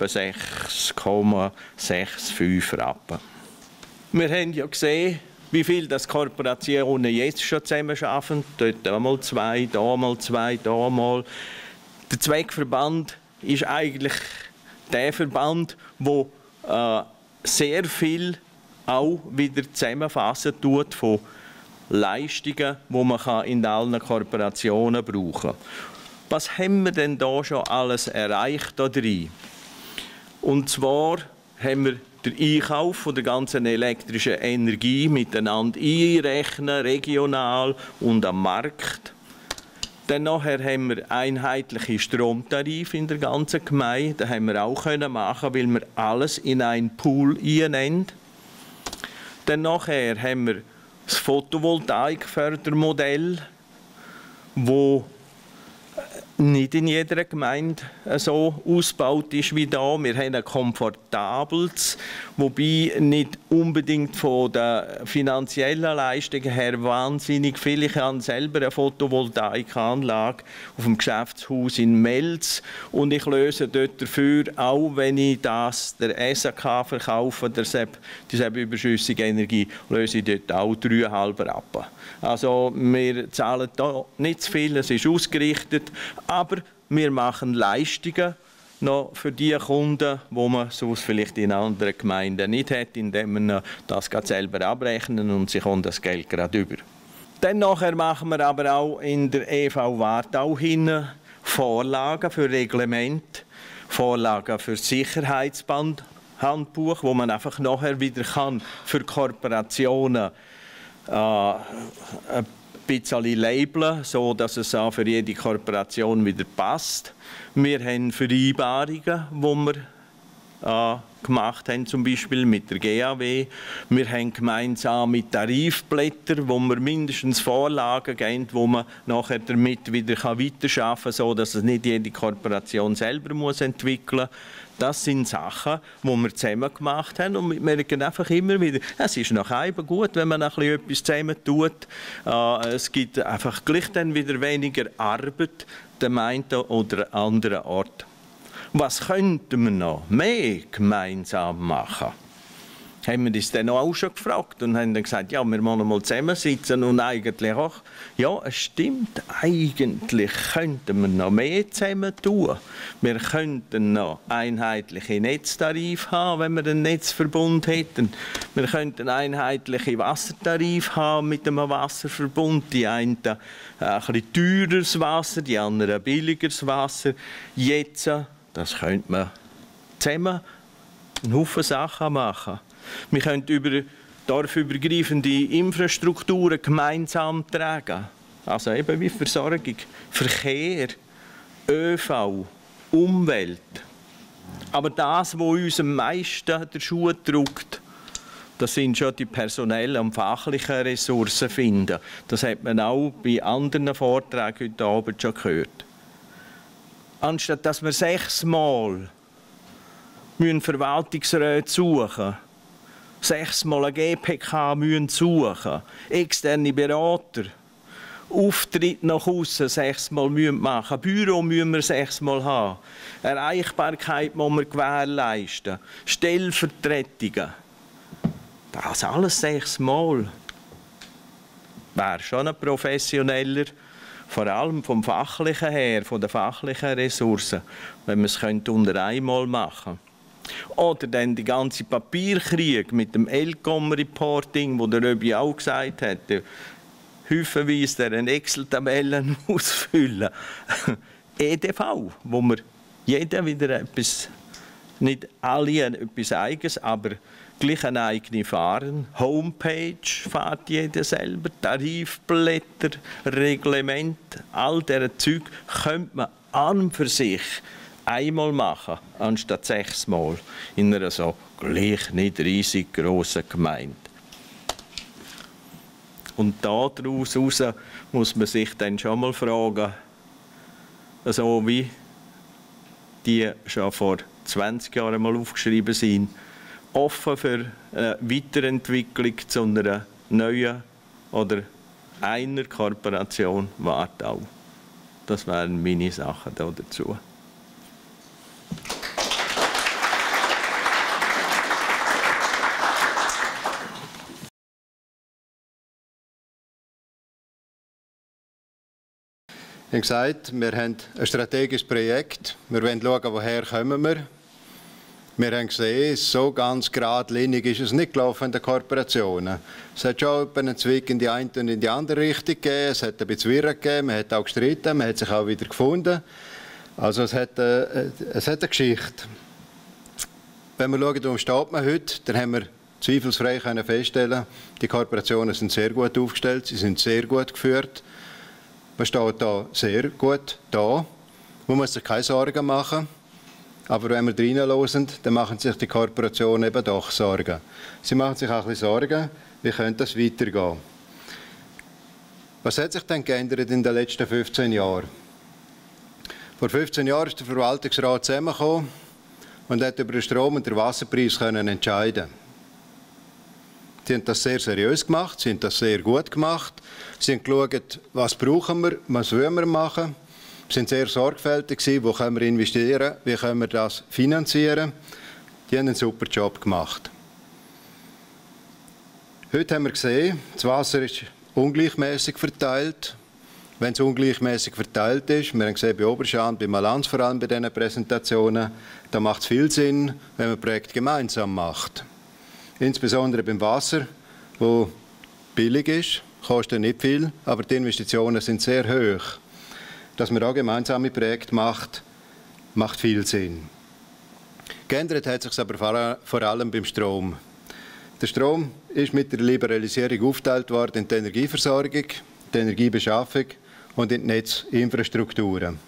6,65 Rappen. Wir haben ja gesehen, wie viel das Kooperationen jetzt schon zusammen schaffen. Dort einmal 2, da mal 2, da mal. Der Zweckverband ist eigentlich der Verband, der sehr viel auch wieder zusammenfassen tut von Leistungen, die man in allen Kooperationen brauchen kann. Was haben wir denn da schon alles erreicht da drin? Und zwar haben wir den Einkauf von der ganzen elektrischen Energie miteinander einrechnen, regional und am Markt. Dann nachher haben wir einheitliche Stromtarife in der ganzen Gemeinde. Das haben wir auch machen, weil wir alles in einen Pool einnehmen. Dann nachher haben wir das Photovoltaikfördermodell, wo nicht in jeder Gemeinde so ausgebaut ist wie da. Wir haben ein komfortables, wobei nicht unbedingt von der finanziellen Leistung her wahnsinnig viel. Ich habe selber eine Photovoltaikanlage auf dem Geschäftshaus in Melz und ich löse dort dafür, auch wenn ich das der SAK verkaufe, diese überschüssige Energie, löse ich dort auch 3,5 Rappen. Also wir zahlen da nicht zu viel, es ist ausgerichtet, aber wir machen Leistungen noch für die Kunden, die man sonst vielleicht in anderen Gemeinden nicht hat, indem wir das selber abrechnen und sie kommen das Geld gerade über. Dann nachher machen wir aber auch in der EV Wartau hin Vorlagen für Reglement, Vorlagen für Sicherheitshandbuch, wo man einfach nachher wieder kann für Korporationen ein bisschen labeln, so dass es auch für jede Korporation wieder passt. Wir haben Vereinbarungen, die wir gemacht haben, zum Beispiel mit der GAW. Wir haben gemeinsame Tarifblätter, wo wir mindestens Vorlagen geben, wo man nachher damit wieder weiterarbeiten kann, so dass es nicht jede Korporation selber muss entwickeln muss. Das sind Sachen, die wir zusammen gemacht haben und wir merken einfach immer wieder, es ist nach eben gut, wenn man etwas zusammen tut. Es gibt einfach gleich dann wieder weniger Arbeit dem einen oder anderen Ort. Was könnten wir noch mehr gemeinsam machen? Haben wir das dann auch schon gefragt und haben dann gesagt, ja, wir wollen mal zusammensitzen und eigentlich auch, ja, es stimmt, eigentlich könnten wir noch mehr zusammen tun. Wir könnten noch einheitliche Netztarife haben, wenn wir einen Netzverbund hätten. Wir könnten einheitliche Wassertarife haben mit einem Wasserverbund. Die einen ein bisschen teureres Wasser, die anderen billigeres Wasser. Jetzt, das könnte man zusammen einen Haufen Sachen machen. Wir können über dorfübergreifende Infrastrukturen gemeinsam tragen. Also eben wie Versorgung, Verkehr, ÖV, Umwelt. Aber das, was uns am meisten der Schuh drückt, das sind schon die personellen und fachlichen Ressourcen finden. Das hat man auch bei anderen Vorträgen heute Abend schon gehört. Anstatt dass wir 6-mal Verwaltungsräte suchen, 6-mal eine GPK suchen, externe Berater, Auftritt nach außen 6-mal machen, Büro müssen wir 6-mal haben, Erreichbarkeit muss man gewährleisten, Stellvertretungen. Das alles 6-mal. Wäre schon ein professioneller, vor allem vom Fachlichen her, von den fachlichen Ressourcen, wenn man es unter einmal machen könnte. Oder dann die ganze Papierkrieg mit dem ELCOM-Reporting, wo der Röbi auch gesagt hat, häufenweise eine Excel-Tabellen ausfüllen. EDV, wo wir jeder wieder etwas, nicht alle etwas Eigenes, aber gleich eine eigene fahren. Homepage fährt jeder selber, Tarifblätter, Reglement, all diese Zeug könnte man an und für sich einmal machen, anstatt 6-mal in einer so gleich nicht riesig grossen Gemeinde. Und daraus muss man sich dann schon mal fragen, so wie die schon vor 20 Jahren mal aufgeschrieben sind, offen für eine Weiterentwicklung zu einer neuen oder einer Kooperation Wartau. Das wären meine Sachen dazu. Ich habe gesagt, wir haben ein strategisches Projekt. Wir wollen schauen, woher kommen wir. Wir haben gesehen, so ganz geradlinig ist es nicht gelaufen in den Kooperationen. Es hat schon einen Zwick in die eine und in die andere Richtung gegeben. Es hat ein bisschen Wirren gegeben, man hat auch gestritten, man hat sich auch wieder gefunden. Also es hat eine Geschichte. Wenn wir schauen, wo steht man heute, dann haben wir zweifelsfrei feststellen, die Kooperationen sind sehr gut aufgestellt, sie sind sehr gut geführt. Man steht da sehr gut da. Man muss sich keine Sorgen machen. Aber wenn wir reinhören, dann machen sich die Korporationen eben doch Sorgen. Sie machen sich auch ein bisschen Sorgen, wie könnte das weitergehen. Was hat sich denn geändert in den letzten 15 Jahren? Vor 15 Jahren ist der Verwaltungsrat zusammengekommen und hat über den Strom- und den Wasserpreis entscheiden. Sie haben das sehr seriös gemacht, sie haben das sehr gut gemacht. Sie haben geschaut, was brauchen wir, was wollen wir machen. Sie sind sehr sorgfältig gewesen, wo können wir investieren, wie können wir das finanzieren. Die haben einen super Job gemacht. Heute haben wir gesehen, das Wasser ist ungleichmäßig verteilt. Wenn es ungleichmäßig verteilt ist, wir haben gesehen bei Oberschan, bei Malanz vor allem bei diesen Präsentationen, da macht es viel Sinn, wenn man Projekte gemeinsam macht. Insbesondere beim Wasser, wo billig ist, kostet nicht viel, aber die Investitionen sind sehr hoch. Dass man auch gemeinsame Projekte macht, macht viel Sinn. Geändert hat sich aber vor allem beim Strom. Der Strom ist mit der Liberalisierung aufgeteilt worden in die Energieversorgung, die Energiebeschaffung und in die Netzinfrastrukturen.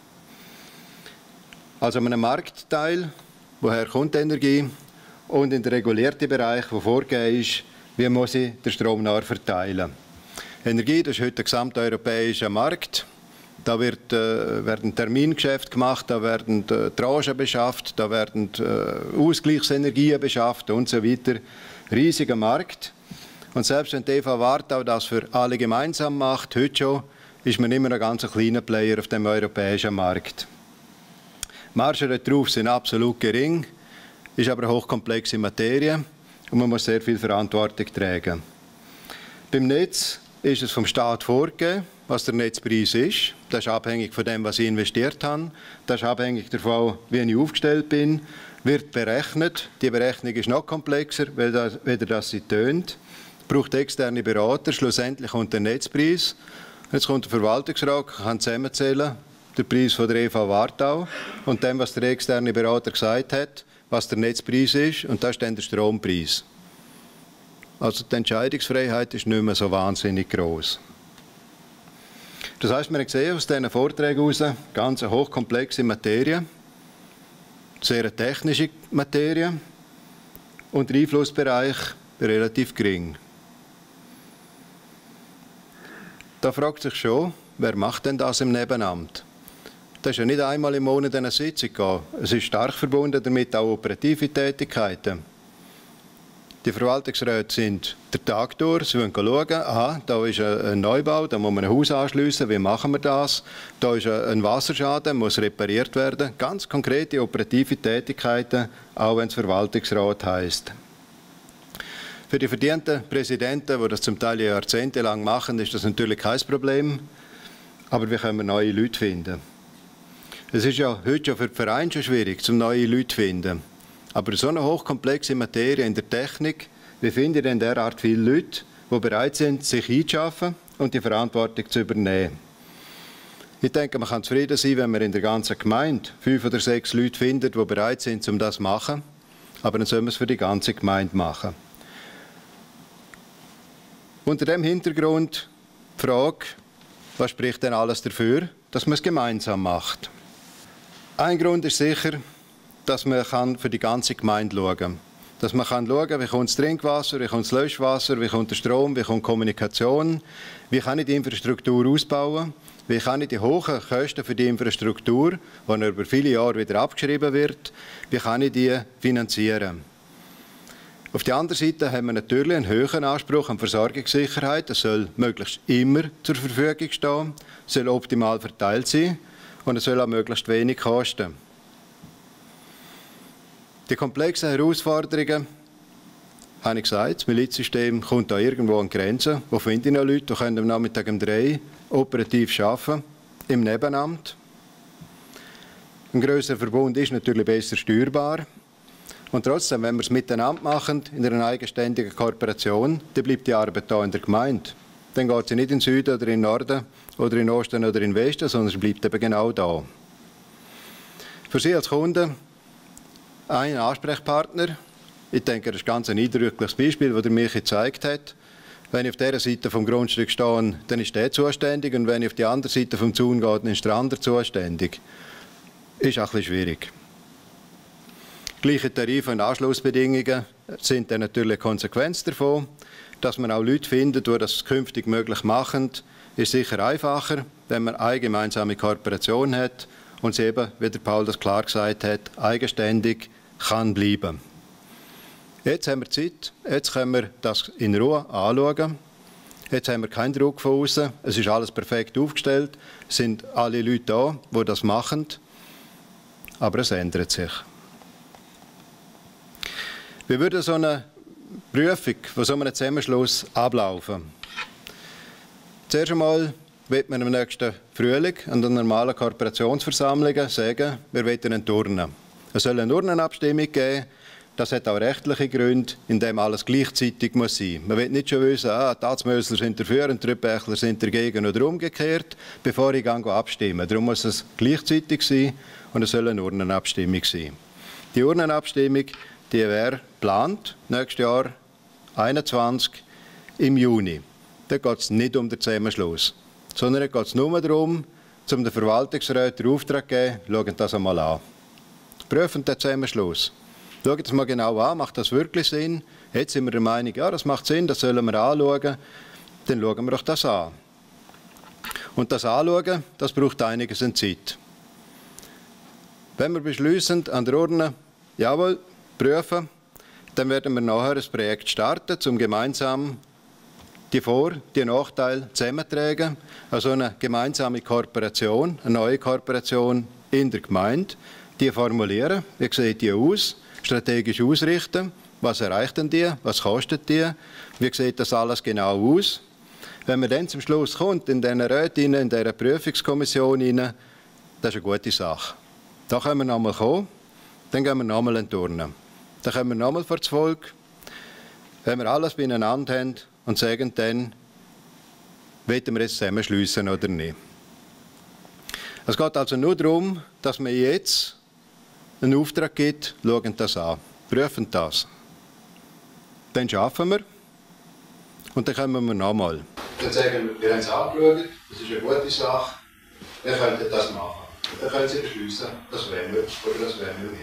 Also in einem Marktteil, woher kommt die Energie, und in den regulierten Bereich, wo vorgegeben ist, wie muss ich den Strom nachher verteilen. Energie, das ist heute ein gesamteuropäischer Markt. Da werden Termingeschäfte gemacht, da werden Tranchen beschafft, da werden Ausgleichsenergien beschafft und so weiter. Riesiger Markt. Und selbst wenn die EV Wartau das für alle gemeinsam macht, heute schon, ist man immer ein ganz kleiner Player auf dem europäischen Markt. Die Margen darauf sind absolut gering, ist aber eine hochkomplexe Materie und man muss sehr viel Verantwortung tragen. Beim Netz ist es vom Staat vorgegeben, was der Netzpreis ist. Das ist abhängig von dem, was ich investiert habe. Das ist abhängig davon, wie ich aufgestellt bin. Wird berechnet. Die Berechnung ist noch komplexer, weder das sie tönt. Braucht externe Berater. Schlussendlich kommt der Netzpreis. Jetzt kommt der Verwaltungsrat, kann zusammenzählen, den Preis von der EV Wartau und dem, was der externe Berater gesagt hat, was der Netzpreis ist, und das ist dann der Strompreis. Also die Entscheidungsfreiheit ist nicht mehr so wahnsinnig groß. Das heisst, wir haben gesehen aus diesen Vorträgen heraus, ganz eine hochkomplexe Materie, sehr eine technische Materie und der Einflussbereich relativ gering. Da fragt sich schon, wer macht denn das im Nebenamt? Das ist ja nicht einmal im Monat eine Sitzung gehen. Es ist stark verbunden damit auch operative Tätigkeiten. Die Verwaltungsräte sind den Tag durch, sie wollen schauen, aha, da ist ein Neubau, da muss man ein Haus anschliessen, wie machen wir das? Da ist ein Wasserschaden, muss repariert werden. Ganz konkrete operative Tätigkeiten, auch wenn es Verwaltungsrat heisst. Für die verdienten Präsidenten, die das zum Teil jahrzehntelang machen, ist das natürlich kein Problem. Aber wie können wir neue Leute finden? Es ist ja heute schon für die Vereine schon schwierig, neue Leute zu finden. Aber so eine hochkomplexe Materie in der Technik, wie finde ich denn derart viele Leute, die bereit sind, sich einzuschaffen und die Verantwortung zu übernehmen? Ich denke, man kann zufrieden sein, wenn man in der ganzen Gemeinde 5 oder 6 Leute findet, die bereit sind, um das zu machen. Aber dann soll man es für die ganze Gemeinde machen. Unter dem Hintergrund die Frage, was spricht denn alles dafür, dass man es gemeinsam macht? Ein Grund ist sicher, dass man für die ganze Gemeinde schauen kann. Dass man schauen kann, wie kommt das Trinkwasser, wie kommt das Löschwasser, wie kommt der Strom, wie kommt die Kommunikation, wie kann ich die Infrastruktur ausbauen, wie kann ich die hohen Kosten für die Infrastruktur, die über viele Jahre wieder abgeschrieben wird, wie kann ich die finanzieren. Auf der anderen Seite haben wir natürlich einen höheren Anspruch an Versorgungssicherheit. Es soll möglichst immer zur Verfügung stehen, es soll optimal verteilt sein und es soll auch möglichst wenig kosten. Die komplexen Herausforderungen, habe ich gesagt, das Milizsystem kommt da irgendwo an Grenzen. Wo finde ich noch Leute, die können am Nachmittag um 3 operativ arbeiten, im Nebenamt. Ein grösserer Verbund ist natürlich besser steuerbar. Und trotzdem, wenn wir es miteinander machen, in einer eigenständigen Kooperation, dann bleibt die Arbeit hier in der Gemeinde. Dann geht sie nicht in den Süden oder in den Norden oder in den Osten oder in den Westen, sondern sie bleibt eben genau da. Für Sie als Kunden ein Ansprechpartner. Ich denke, das ist ganz ein eindrückliches Beispiel, das Michi gezeigt hat. Wenn ich auf dieser Seite vom Grundstück stehe, dann ist der zuständig. Und wenn ich auf die andere Seite vom Zaun gehe, dann ist der andere zuständig. Ist auch ein bisschen schwierig. Gleiche Tarife und Anschlussbedingungen sind dann natürlich eine Konsequenz davon. Dass man auch Leute findet, die das künftig möglich machen, ist sicher einfacher, wenn man eine gemeinsame Kooperation hat und sie eben, wie der Paul das klar gesagt hat, eigenständig kann bleiben. Jetzt haben wir Zeit, jetzt können wir das in Ruhe anschauen. Jetzt haben wir keinen Druck von außen, es ist alles perfekt aufgestellt, es sind alle Leute da, die das machen, aber es ändert sich. Wie würde so eine Prüfung von so einem Zusammenschluss ablaufen? Zuerst einmal wird man im nächsten Frühling an der normalen Kooperationsversammlung sagen, wir wollen einen Turnen. Es soll eine Urnenabstimmung geben. Das hat auch rechtliche Gründe, in dem alles gleichzeitig muss sein. Man will nicht schon wissen, die Atzmösler sind dafür und die Trüppechler sind dagegen oder umgekehrt, bevor ich abstimme. Darum muss es gleichzeitig sein und es soll eine Urnenabstimmung sein. Die Urnenabstimmung, die wäre geplant, nächstes Jahr 2021 im Juni. Da geht es nicht um den Zusammenschluss, sondern da geht es nur darum, um den Verwaltungsräten den Auftrag zu geben, schauen das einmal an. Prüfen den Zusammenschluss. Schauen das mal genau an, macht das wirklich Sinn? Jetzt sind wir der Meinung, ja, das macht Sinn, das sollen wir anschauen. Dann schauen wir doch das an. Und das Anschauen, das braucht einiges an Zeit. Wenn wir beschließen, an der Urne, jawohl, prüfen, dann werden wir nachher ein Projekt starten, um gemeinsam die Vor-, die Nachteile zusammenzutragen. Also eine gemeinsame Kooperation, eine neue Kooperation in der Gemeinde, die formulieren, wie sieht die aus, strategisch ausrichten, was erreicht denn die, was kostet die, wie sieht das alles genau aus. Wenn man dann zum Schluss kommt, in diesen Räten, in dieser Prüfungskommission rein, das ist eine gute Sache. Da können wir nochmal kommen, dann gehen wir nochmal in die Turnen. Dann kommen wir nochmal vor das Volk, wenn wir alles beieinander haben und sagen dann, wollen wir jetzt zusammenschliessen oder nicht. Es geht also nur darum, dass man jetzt einen Auftrag gibt, schauen das an, prüfen das. Dann schaffen wir und dann kommen wir nochmal. Dann sagen wir haben es angeschaut, das ist eine gute Sache, wir könnten das machen. Dann können Sie beschließen, das wollen wir oder das wollen wir nicht.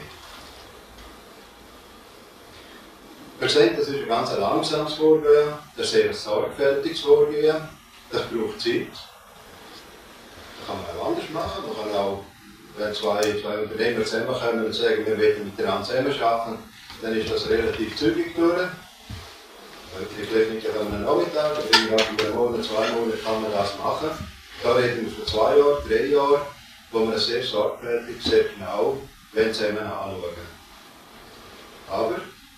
Wir sehen, das ist ein ganz langsames Vorgehen, das ist ein sehr sorgfältiges Vorgehen, das braucht Zeit. Das kann man auch anders machen, man kann auch, wenn zwei Unternehmer zusammenkommen und sagen, wir wollen miteinander zusammenarbeiten, dann ist das relativ zügig durch. Vielleicht nicht an einem Nachmittag, aber innerhalb von einem Monat, 2 Monaten kann man das machen. Da reden wir von 2 Jahren, 3 Jahren, wo wir das sehr sorgfältig, sehr genau zusammen anschauen. Aber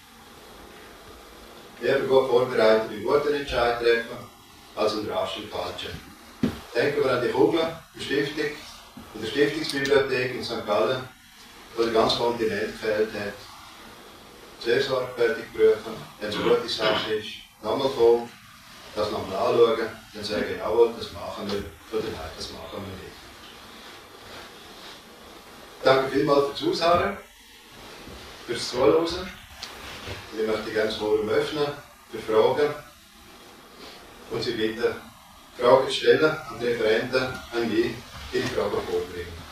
lieber gut vorbereitet einen guten Entscheid treffen, als einen raschen falschen. Denken wir an die Kugel, die Stiftung, in der Stiftungsbibliothek in St. Gallen, wo der ganze Kontinent gefehlt hat. Sehr sorgfältig prüfen, wenn es eine gute Sache ist, nochmal kommen, das nochmal anschauen, dann sagen, jawohl, das machen wir, oder nein, das machen wir nicht. Danke vielmals fürs Zuhören, fürs Zuhören. Ich möchte gerne das Forum öffnen für Fragen und Sie bitten, Fragen stellen an die Referenten, an mich, die Fragen vorbringen.